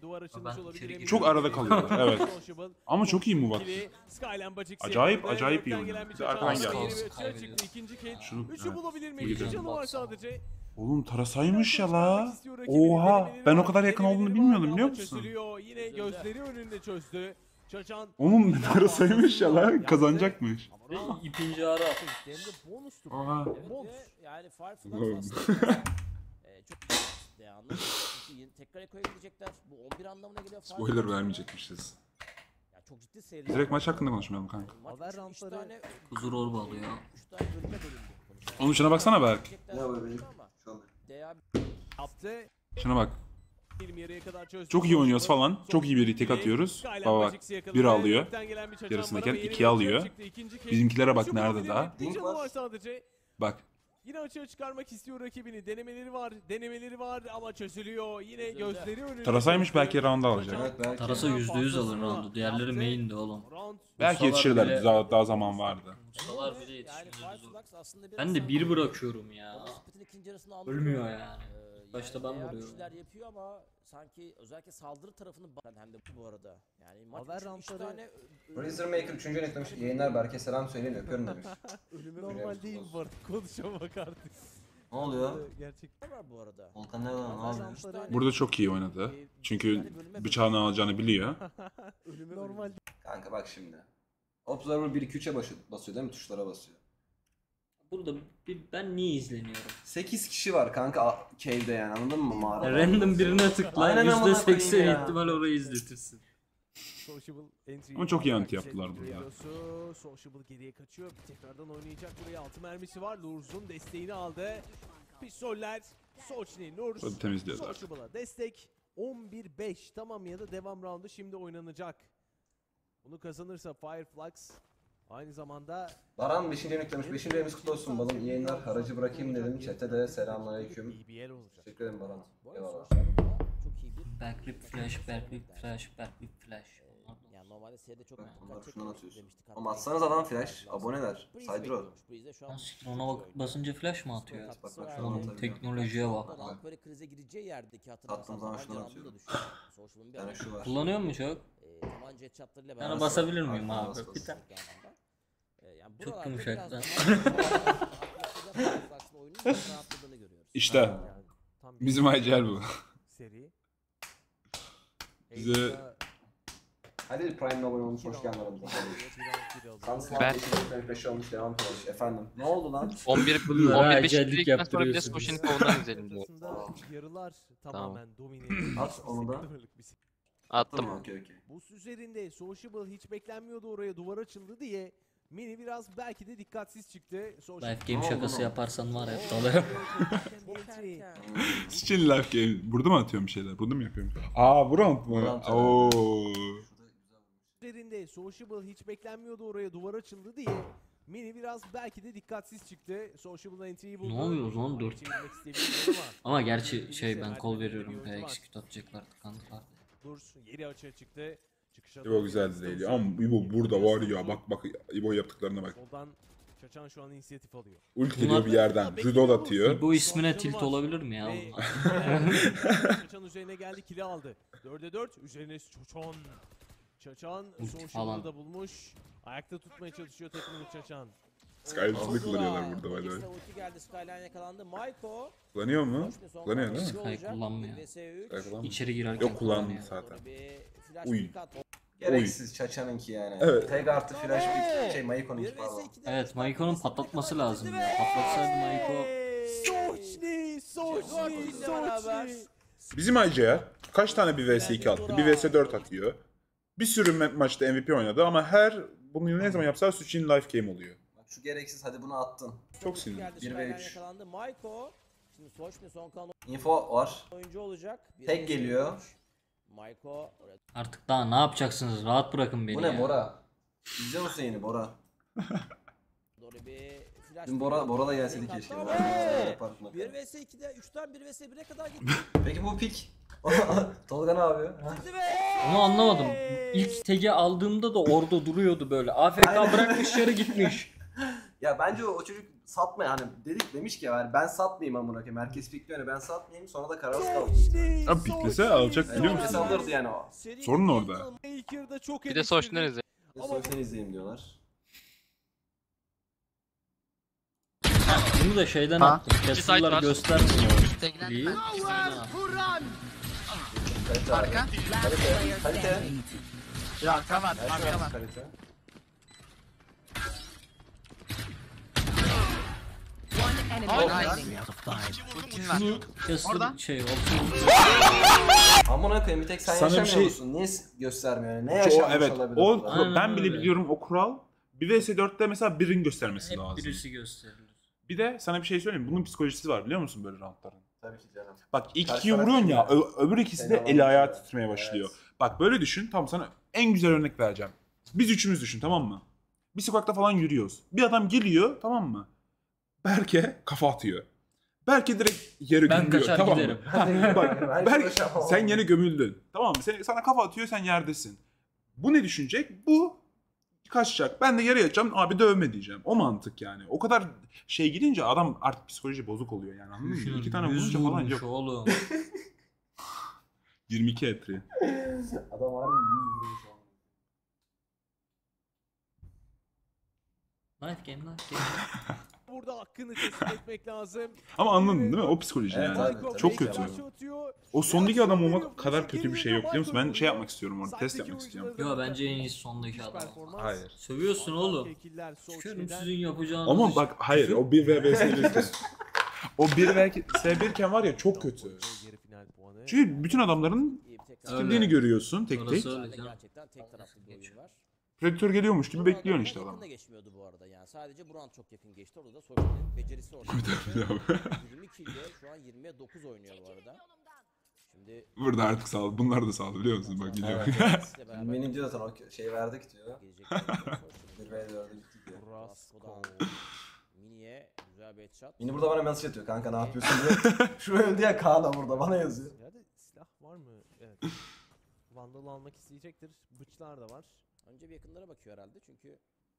Çok arada kalıyorlar. Evet. Ama çok iyi move attı. Acayip, acayip iyi oynadı. Bir de arkadan geldi. Şunu- Üçü evet. bulabilir mi? Bu İki güzel. canı var sadece. Oğlum tarasaymış ya la. Oha. Ben o kadar yakın olduğunu bilmiyordum biliyor musun? Çözülüyor. Yine gözleri önünde çözdü. Çaçan. Oğlum tarasaymış ya la. Kazanacakmış. Ve ipinci ara. Hem de bonustur. Oha. Evet Bonus. ve yani Fireflux Oğlum. aslında e, çok de anladım. Çünkü yeni- tekrar ekoya gidecekler. Bu on bir anlamına geliyor. Spoiler Fireflux. vermeyecekmişiz. Ya çok ciddi seyirci. Direkt maç hakkında konuşmayalım kanka. Maç Haber üç- üç roundları- tane, Huzur orba alıyor. üç tane bölüme bölündü. konuşalım. Oğlum şuna baksana Berk. Gidecekler, Ne var benim? ama Şu anda. D A Yaptı. Şuna bak. Film yarıya kadar çözdü. Çok iyi oynuyoruz falan. Çok iyi bir retake atıyoruz. Baba bak. Bir alıyor. Yarısındayken iki alıyor. Bizimkilere bak nerede daha. Dink var. sadece. Bak. Yine açığa çıkarmak istiyor rakibini. Denemeleri var, denemeleri var ama çözülüyor. Yine Çözüldü. gözleri önünde. Tarasaymış belki round alacak. Evet, belki. Tarasa yüzde yüz alır roundu. Diğerleri main'di oğlum. Round Belki Ustalar yetişirler. bile- Daha, daha zaman vardı. Ustalar bile Yani yetişmiyor. Fireflux aslında biraz Ben de sanki, bir bırakıyorum ya. Baba Split'in ikinci yarısını alıyor. Ölmüyor yani. Ee, Başta yani ben bayağı bir vuruyorum. şeyler yapıyor ama sanki özellikle saldırı tarafını ba- hem de bu arada. Yani maç Haber üç- üç roundları- tane ö- Razor Maker üçüncü yönetmiş. Yayınlar Berke selam söyleyin öpüyorum demiş. normal değil bu arada. Konuşamak artık. Ne oluyor? Gerçekten var bu arada. Volkan ne lan? Ne Haber yapıyor? roundları- Burada çok iyi oynadı. Çünkü bıçağını alacağını biliyor. normal Kanka bak şimdi. Observer bir iki üçe basıyor, basıyor değil mi? Tuşlara basıyor. Burada bir, ben niye izleniyorum? sekiz kişi var kanka a- cave'de yani anladın mı mağarada? Random birine tıkla. Aynen amına yüzde seksen koyayım ya. ihtimal orayı izletirsin. Sociable entry. Ama çok iyi anti Herkes yaptılar burada. geliyorsa, Sociable geriye kaçıyor. Tekrardan oynayacak buraya. Altı mermisi var. Lurz'un desteğini aldı. Pistoller. Sochni, Lurz. Böyle temizliyorlar. Sociable'a destek. on bir beş. Tamam ya da devam roundu şimdi oynanacak. Bunu kazanırsa Fireflux aynı zamanda Baran beşinci yönük demiş. beşinci yönümüz kutlu olsun balım. İyi yayınlar. Haracı bırakayım dedim. Chat'e de selamünaleyküm. B B L olacak. Teşekkür ederim Baran. Bu arada Eyvallah. Sociable'da çok iyi bir Backrip flash, backrip flash, backrip flash. yani normalde seride çok Evet, dikkat bunları çekmemiştik şundan atıyorsun. demiştik. Ama Hatta atsanıza lan Fireflux flash, lazım. aboneler. Breeze Sidro. bekliyormuş. Breeze de şu an Lan siktir, çok ona iyi bak oynuyor. basınca flash mı atıyor? Bak, bak, Katkısı şuradan var. Oğlum atabiliyorum. teknolojiye bak. Ama Rank böyle krize gireceği yerdeki hatırlarsan Attığım zaman şundan tabanca atıyorum. roundunu da düşün. Sociable'ın bir Yani avantajı şu var. Kullanıyor mu çok? e, tabanca headshotlarıyla Yani beraber- basabilir miyim Arkadan abi? bas, bas. Bir tane. E, yani Çok buralarda yumuşak biraz lan. daha- Fireflux'ın oyunun çok rahatladığını görüyoruz. İşte Yani tam bir bizim I G L bu. seri. Bize- Eyvallah. Hadi Prime'le abone olmuş. Hoş geldin aramıza. Sunslot Ben- beşinci beş olmuş. Devam etmiş. Efendim. Ne oldu lan? on bir Bunlara on bir beş acellik dedikten sonra bir de yaptırıyorsunuz. Soşin'i kovudan izleyelim diyor. Ortasında yarılar tamamen domine edilmiş. At onu da. Sıkıntılık bir se- Attım. Tamam okey okey. Boost üzerinde Sociable hiç beklenmiyordu oraya duvar açıldı diye. Mini biraz belki de dikkatsiz çıktı. Sociable- Life game Ne oldu şakası lan? yaparsan var ya dalarım. Entry. Için life game. Burada mı atıyorum bir şeyler? Burada mı yapıyorum? Aa bu round Bu mu? round, evet. Oo. Üzerinde Sociable hiç beklenmiyordu oraya duvar açıldı diye. Mini biraz belki de dikkatsiz çıktı. Sociable entry'yi buldu. Ne oluyor lan? Dört. Çevirmek istemiyor ama. Ama gerçi şey ben kol veriyorum. P execute atacaklardı kanka. Durs yeri açığa çıktı. Çıkışa İbo güzeldi değil ya. Ama İbo burada var ya. Bak bak İbo yaptıklarına bak. Soldan Çaçan şu an inisiyatif alıyor. Ult Bunlar- geliyor bir yerden. Judo atıyor. Bu ismine tilt olabilir mi ya? Ve Çaçan üzerine geldi, kili aldı. dörde dört üzerine Çaçan. Çaçan Ulti Sociable'ı falan. da bulmuş. Ayakta tutmaya çalışıyor takımını Çaçan. Skyline'ı Oldu kullanıyorlar da. burada, by the way. Poliste ulti geldi, Skyline yakalandı. Maiko. Kullanıyor mu? Soşni son Kullanıyor değil mi? karşı Sky olacak. kullanmıyor. bir vs üç. Sky kullanmıyor. İçeri girerken Yok kullandı kullanıyor. zaten. Sonra bir flash Uy. pick at. Gereksiz Çaça'nınki yani. Evet. Tek artı flash bir şey bir Mayiko'nunki vs pardon. ikide Evet üç Maiko'nun tane patlatması destek lazım ve- ya. Patlatsaydı Maiko. Soçni! Soçni! Ile beraber. Soçni! Bizim I G L kaç tane bir vs iki attı? bir vs dört atıyor. Bir sürü ma- maçta M V P oynadı ama her bunu ne zaman yapsa suç in life game oluyor. Bak şu gereksiz hadi bunu attın. Çok sinirli. Geldi, Bir ve Skyline üç. yakalandı. Maiko. Şimdi Soçni son kalan Info var. oyuncu olacak. Bir Tek vs geliyor. üç. Maiko. Artık daha ne yapacaksınız? Rahat bırakın beni Bu ya. ne Bora? İzliyor musun yeni Bora? Doğru bir flash. Dün Bora, Bora da gelseydi Hatta keşke. ve- Ben yapardım bakalım. bir vs ikide üçten bir vs bire kadar gitti. Peki bu pik? Tolga ne yapıyor? Ha? Gitti ve- Onu anlamadım. İlk tagi aldığımda da orada duruyordu böyle. A F K bırakmış yarı gitmiş. Ya bence o, o çocuk satma hani dedik demiş ki yani ben satmayayım amına koyayım. Herkes pikliyor yani ben satmayayım sonra da kararsız kaldı. Soçni! Abi piklese alacak biliyor Evet, musun? alırdı yani o. Seri Sorun bir orada. yılın Maker'da çok Bir de Soşin'i eleştirdi. izleyelim. Sonuçta izleyeyim diyorlar. Bunu da şeyden Ha. attım. İki site Castle'lar var. göstermiyor. Teklendim İyi. ben. İkisinden attım. Kalite abi. Arka. Kalite. Kalite. Bir arka var. Her şey Arka var. kalite. One enemy Nice. remaining. Ultin var. Castle Oradan. şey option. Amına koyayım bir tek sen Sana bir yaşamıyor şey- musun? Niye göstermiyor yani? Ne O, yaşanmış evet. olabilir O, burada? Aynen ben bile öyle. biliyorum o kural. bir vs dörtte mesela birin göstermesi Hep lazım. birisi gösterilir. Bir de sana bir şey söyleyeyim mi? Bunun psikolojisi var biliyor musun böyle roundların? Tabii ki canım. Bak ilk Karşı ikiyi taraf vuruyorsun ya, değil ö- öbür ikisi de Fena eli ayağı olmuş ya. titremeye başlıyor. Evet. Bak böyle düşün, tamam sana en güzel örnek vereceğim. Biz üçümüz düşün tamam mı? Bir sokakta falan yürüyoruz. Bir adam geliyor tamam mı? Berke kafa atıyor. Berke direkt yere Ben gömülüyor. kaçar Tamam giderim. mı? Bak Ben Berke çalışamam. sen yine gömüldün. Tamam mı? Sen, sana kafa atıyor sen yerdesin. Bu ne düşünecek? Bu kaçacak. Ben de yere yatacağım. Abi dövme diyeceğim. O mantık yani. O kadar şey gidince adam artık psikoloji bozuk oluyor yani. Anladın mı? İki tane Yüz vurunca falan vurmuş yok. oğlum. yirmi iki etri. Adam harbi yüz vurmuş ama. Nice game, nice game. Burada hakkını teslim etmek lazım. Ama anladın değil mi? O psikoloji Evet, yani. tabii, tabii. Çok Tabii kötü. ki Atıyor. O sondaki adam olmak kadar kötü bir şey yok biliyor musun? Ben şey yapmak istiyorum orada. Test yapmak istiyorum. Yo bence en iyisi sondaki adam. Hayır. Sövüyorsun oğlum. Tükürüm sizin yapacağınız Ama iş. bak hayır o bir ve V S birken. O bir ve S birken var ya çok kötü. Çünkü bütün adamların skill'liğini görüyorsun tek tek. Orası öyle canım. Gerçekten tek taraflı bir oyun var. Predator geliyormuş gibi Buran bekliyorsun da işte yakın adamı. da geçmiyordu bu arada yani. Sadece Buran çok yakın geçti. Orada da Soyuncu'nun becerisi orada. yirmi kill'de şu an yirmiye dokuz oynuyor bu arada. Şimdi Burada artık sağ bunlar da sağ biliyor musun? Bak gidiyor. ikisiyle beraber Benim diyor zaten o şey verdik diyor. gelecekler. bir ve dörde bitti diyor. Rasko'dan Mini'ye güzel bir headshot. Mini burada bana mesaj atıyor kanka ne yapıyorsun diye. Şuraya öldü ya Kaan da burada bana yazıyor. Ya da silah var mı? Evet. Vandal almak isteyecektir. Bıçlar da var. Önce bir yakınlara bakıyor herhalde çünkü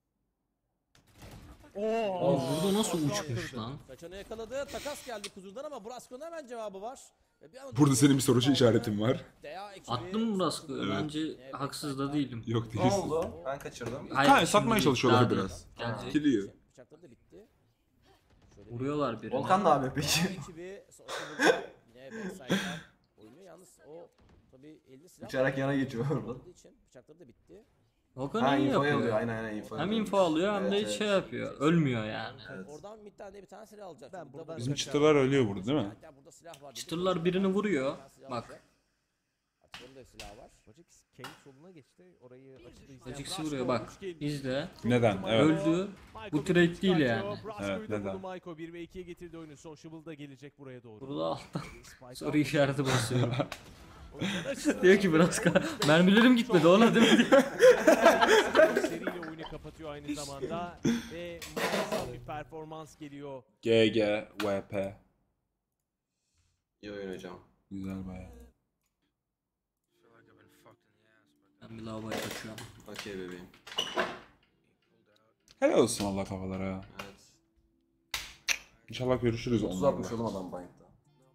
Oo, Aa, burada nasıl uçmuş lan? kaçanı yakaladı. Takas geldi Kuzur'dan ama Brasco'nun hemen cevabı var. Ve bir anda- Burada senin bir soru işaretin var. Dea ekibi- Attın mı Brasco'yu? Evet. Bence haksız da değilim. Yok Ne değilsin. oldu? Ben kaçırdım. Hayır, Ha, satmaya şimdi çalışıyorlar daha biraz. değil. Gelecek. Kiliyor. Bıçakları da bitti. Şöyle bir- Vuruyorlar birini. Volkan ne yapıyor peki? Dea ekibi Social'da yine backside'dan oynuyor. Yalnız o tabii elde silah Uçarak yana geçiyor orada. olduğu için bıçakları da bitti. Volkan Ha iyi info yapıyor. alıyor aynen aynen info Hem alıyor. info alıyor hem de Evet, şey evet. yapıyor. Ölmüyor yani. Evet. Oradan midden de bir tane silah alacak. Ben Burada buradan Bizim bıçak- çıtalar ölüyor burada değil mi? Hatta burada silah var dedi. Çıtırlar birini vuruyor. Bir tane silah Bak. alacak. Artık onun da silahı var. Bacak Kane soluna geçti. Orayı açıda izleyen Acıksı Brasco vuruyor bak. hoş geldin. İzle. Neden? Evet. Öldü. Bu trade değil yani. Evet, neden? Maiko bir ve ikiye getirdi oyunu. Sociable da gelecek buraya doğru. Burada alttan Spike soru aldı. işareti basıyorum. Oyuncular Diyor ki biraz ka- mermilerim gitmedi ona değil mi? seriyle oyunu kapatıyor aynı zamanda ve muazzam bir performans geliyor. G G V P. İyi oyun hocam. Güzel baya. Ben bir lavaboya kaçıyorum. Okey bebeğim. Helal olsun Allah kafalara. Evet. İnşallah görüşürüz otuz onlarla. atmış oğlum adam bankta.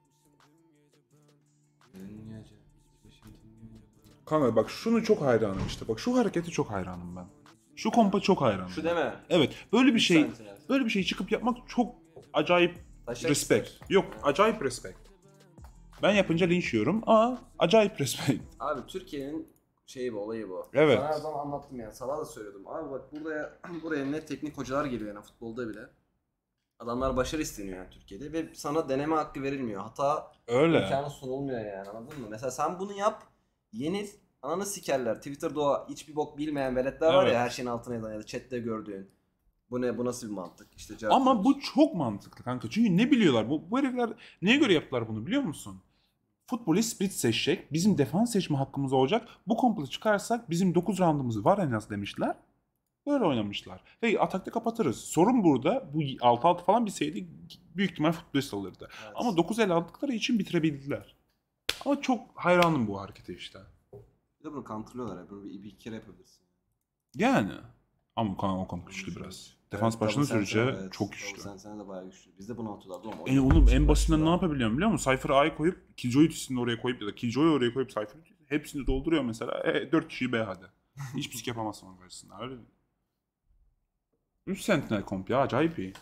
Kanka bak şunu çok hayranım işte. Bak şu hareketi çok hayranım ben. Şu kompa çok hayranım. Şu deme. Evet. Böyle bir şey Sentinel. böyle bir şey çıkıp yapmak çok acayip Taşak respect. ister. Yok, acayip respect. Ben yapınca linç yiyorum ama acayip respect. Abi Türkiye'nin şeyi bu, olayı bu. Evet. Sana her zaman anlattım yani. Sabah da söylüyordum. Abi bak buraya buraya ne teknik hocalar geliyor yani futbolda bile. Adamlar başarı isteniyor yani Türkiye'de ve sana deneme hakkı verilmiyor. Hata Öyle. imkanı sunulmuyor yani anladın mı? Mesela sen bunu yap, yenil, ananı sikerler. Twitter'da o hiçbir bok bilmeyen veletler var Evet. ya her şeyin altına yazan ya da chatte gördüğün. Bu ne, bu nasıl bir mantık? İşte cevap Ama veriyorsun. bu çok mantıklı kanka. Çünkü ne biliyorlar? Bu, bu herifler neye göre yaptılar bunu biliyor musun? Futbolu split seçecek. Bizim defans seçme hakkımız olacak. Bu komplo çıkarsak bizim dokuz roundumuz var en az demişler. Böyle oynamışlar. Ve atakta kapatırız. Sorun burada bu altı altı falan bilseydi büyük ihtimal futbolist alırdı. Evet. Ama dokuz el aldıkları için bitirebildiler. Ama çok hayranım bu harekete işte. Bir de bunu counterlıyorlar ya. Böyle bir, bir kere yapabilirsin. Yani. Ama o, o komp güçlü biraz. Defans Evet, başladığı double sürece center, evet. çok Double güçlü. center de bayağı güçlü. Biz de bunu atıyorlardı ama. En oğlum en basitinden ne yapabiliyorum biliyor musun? Cypher'ı A'ya koyup Killjoy üstünde oraya koyup ya da Killjoy'u oraya koyup Cypher'ı hepsini dolduruyor mesela. E, dört kişiyi B hadi. Hiçbir sik yapamazsın onun karşısında. Öyle değil. üç Sentinel komp ya acayip iyi.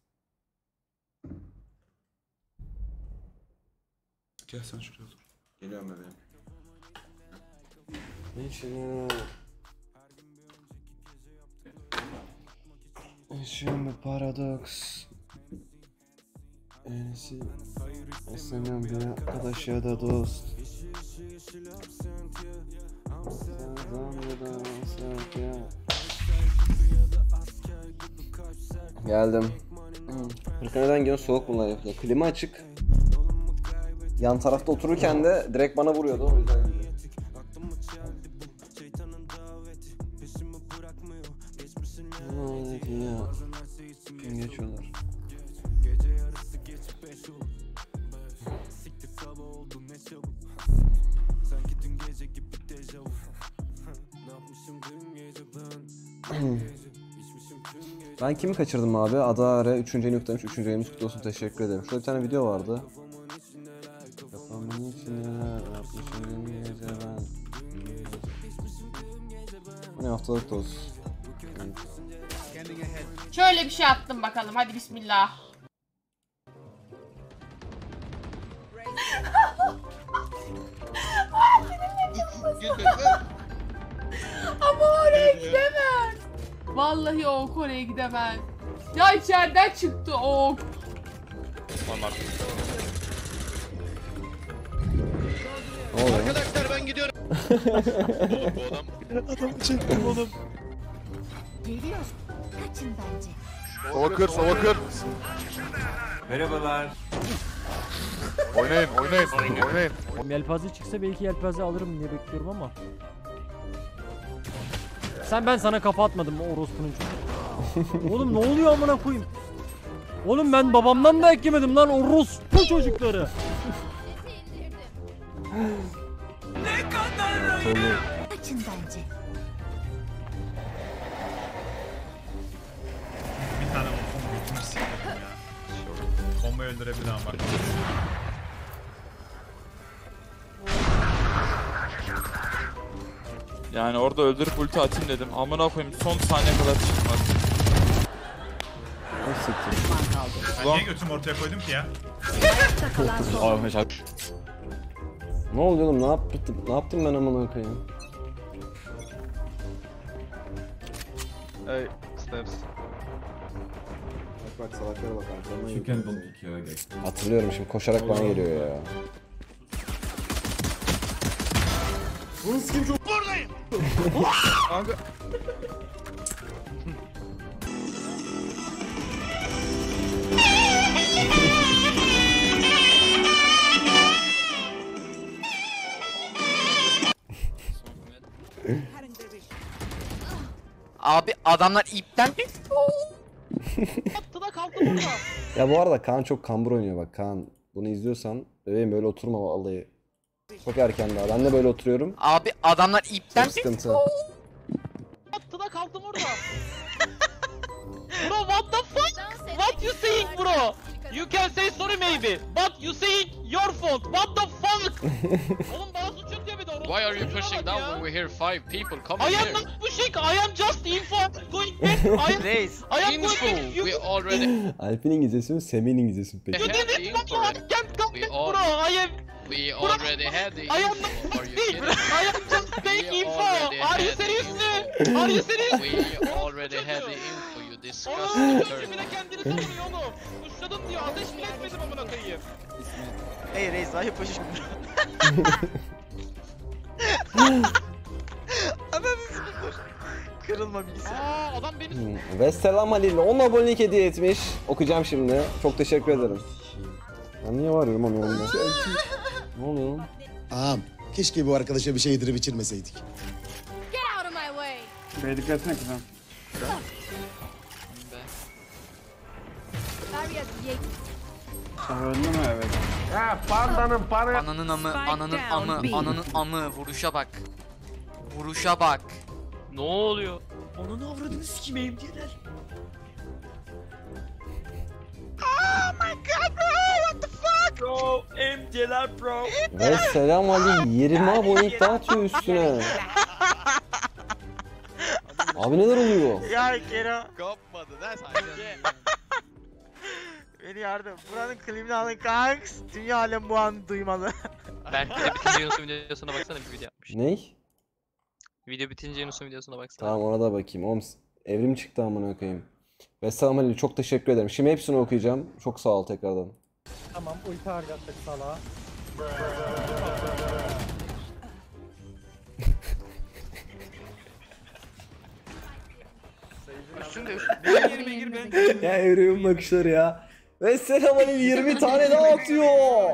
Gel sen şuraya otur. Geliyorum bebeğim. Yaşıyorum bu paradoks. Enisi istenen bir arkadaş ya da dost. Geldim. Fırkaneden gidiyorsun soğuk bunlar ya. Klima açık. Yan tarafta otururken de direkt bana vuruyordu o yüzden. Ne ya? Kim geçiyorlar? Ben kimi kaçırdım abi? Adare üçüncü ayını kutlamış. üçüncü ayımız kutlu olsun. Teşekkür ederim. Şurada bir tane video vardı. Yapamam için neler yapmışım gece ben. Bu ne haftalık toz. Şöyle bir şey attım bakalım. Hadi bismillah. Ama oraya gidemez. Vallahi o ok oraya gidemez. Ya içeriden çıktı o ok. Ne oluyor? Arkadaşlar ben gidiyorum. Bu adam. Adamı çektim oğlum. Geliyoruz. Kaçın bence. Sova kır, sova kır. Merhabalar. Oynayın, oynayın, oynayın. Yelpaze çıksa belki yelpaze alırım diye bekliyorum ama. Sen ben sana kafa atmadım mı orospunun çocuğu? Oğlum ne oluyor amına koyayım? Oğlum ben babamdan da eklemedim lan orospu çocukları. Ne kadar kaçın bence. Bir tane bomba götümü siktim ya. Bombayı öldürebilir ama bak. Yani orada öldürüp ulti atayım dedim. Amına koyayım son saniye kadar çıkmaz. Ben niye götümü ortaya koydum ki ya? Ne oluyor oğlum? Ne yaptım? Ne yaptım ben amına koyayım? Hey, steps. Bak bak salaklara bak arkamdan. Hatırlıyorum şimdi koşarak bana geliyor ya. Bunu sikim çok buradayım. Kanka. Abi adamlar ipten Attı da kaldı burada. Ya bu arada Kaan çok kambur oynuyor bak Kaan. Bunu izliyorsan bebeğim böyle oturma vallahi. Çok erken daha. Ben de böyle oturuyorum. Abi adamlar ipten Çok sıkıntı. Attı da kaldım orada. Bro what the fuck? What you saying bro? You can say sorry maybe. But you saying your fault. What the fuck? Oğlum bana suç yok diye bir de orası. Why are you pushing down when we hear five people coming I am here? not pushing. I am just info. Going back. I am. Reis. I am going Info. back. You We already Alp'in İngilizcesi mi? Semih'in İngilizcesi mi peki? had the didn't info. want to can't come We back all- bro. I am. We already had the I am info. not Are you fake. kidding? I am just fake We info. already Are you had the serious? info. Are you serious? We already had the info. You Oğlum disgusting kimine turd. kendini savunuyor oğlum. Kuşladın diyor. Ateş bile etmedim amına koyayım. Hey Reis ayıp hoş. Ananı siktir. Kırılma bilgisayar. Aa adam beni Hmm. Ve selam Halil on abonelik hediye etmiş. Okuyacağım şimdi. Çok teşekkür ederim. Ben niye varıyorum onun yanında? Ne oluyor? Ağam, keşke bu arkadaşa bir şey yedirip içirmeseydik. Get out of my way. B'ye dikkat etsene kızım. Barrier yeet. Öldü mü evet? Ya pandanın panı. Ananın amı, Spike ananın down, amı, B. ananın amı. Vuruşa bak. Vuruşa bak. Ne oluyor? Ananı avradını sikeyim diyorlar. Bro, M C'ler bro. Ve selam Halil yirmi abonelik daha atıyor üstüne. Abi neler oluyor? Ya Kero. Kopmadı da sanki. Beni yardım. Buranın klibini alın kanks. Dünya alem bu an duymalı. Belki de bitince Yunus'un videosuna baksana bir video yapmış. Ney? Video bitince Yunus'un videosuna baksana. Tamam ona da bakayım. Oğlum evrim çıktı amına koyayım. Ve selam Halil çok teşekkür ederim. Şimdi hepsini okuyacağım. Çok sağ ol tekrardan. Tamam ulti harcattık salağa. Üstünde Yerime gir ben. Ya evrimin bakışları ya. Ve selam Halil yirmi tane daha atıyor.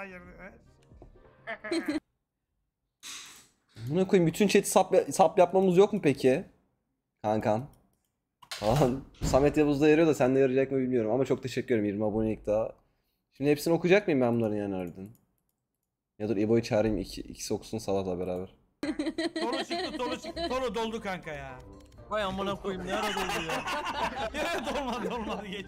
Buna koyayım bütün chat'i sap, sap yapmamız yok mu peki? Kankam. Falan. Samet Yavuz da yarıyor da sen de yarayacak mı bilmiyorum ama çok teşekkür ederim yirmi abonelik daha. Şimdi hepsini okuyacak mıyım ben bunların yani harbiden? Ya dur İbo'yu çağırayım iki, ikisi okusun Salat'la beraber. Tonu çıktı, tonu çıktı. Tonu doldu kanka ya. Vay amına koyayım ne arada oldu ya. Evet olmadı olmadı geç.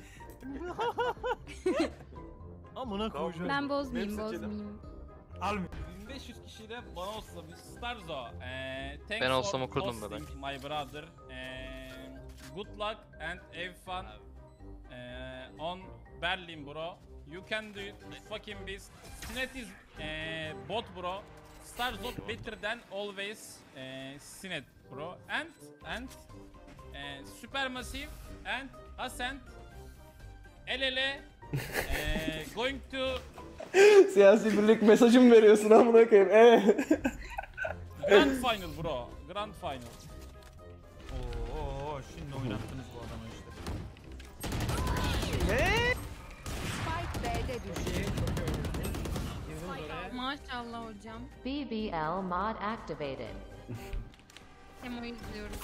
Amına koyacağım. Ben bozmayayım bozmayayım. Almıyorum. bin beş yüz kişiyle bana olsa bir Starzo. Eee thanks Ben olsam for okurdum da ben. hosting my brother. Eee good luck and have fun. Eee on Berlin bro. You can do it fucking beast. Sinet is eee bot bro. Starzo better than always. Eee Sinet bro. And and eee Supermassive and Ascent. El ele. Eee going to Siyasi birlik mesajı mı veriyorsun amına koyayım? Ee. Grand Final bro. Grand Final. Oo şimdi oynattınız bu adamı işte. Spike B'de düştü. Maşallah hocam. B B L mod activated. Hem o izliyoruz.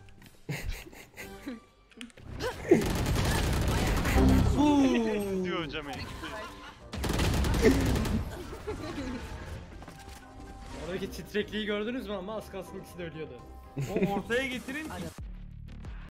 Diyor hocam en. Oradaki titrekliği gördünüz mü ama az kalsın ikisi de ölüyordu. O ortaya getirin.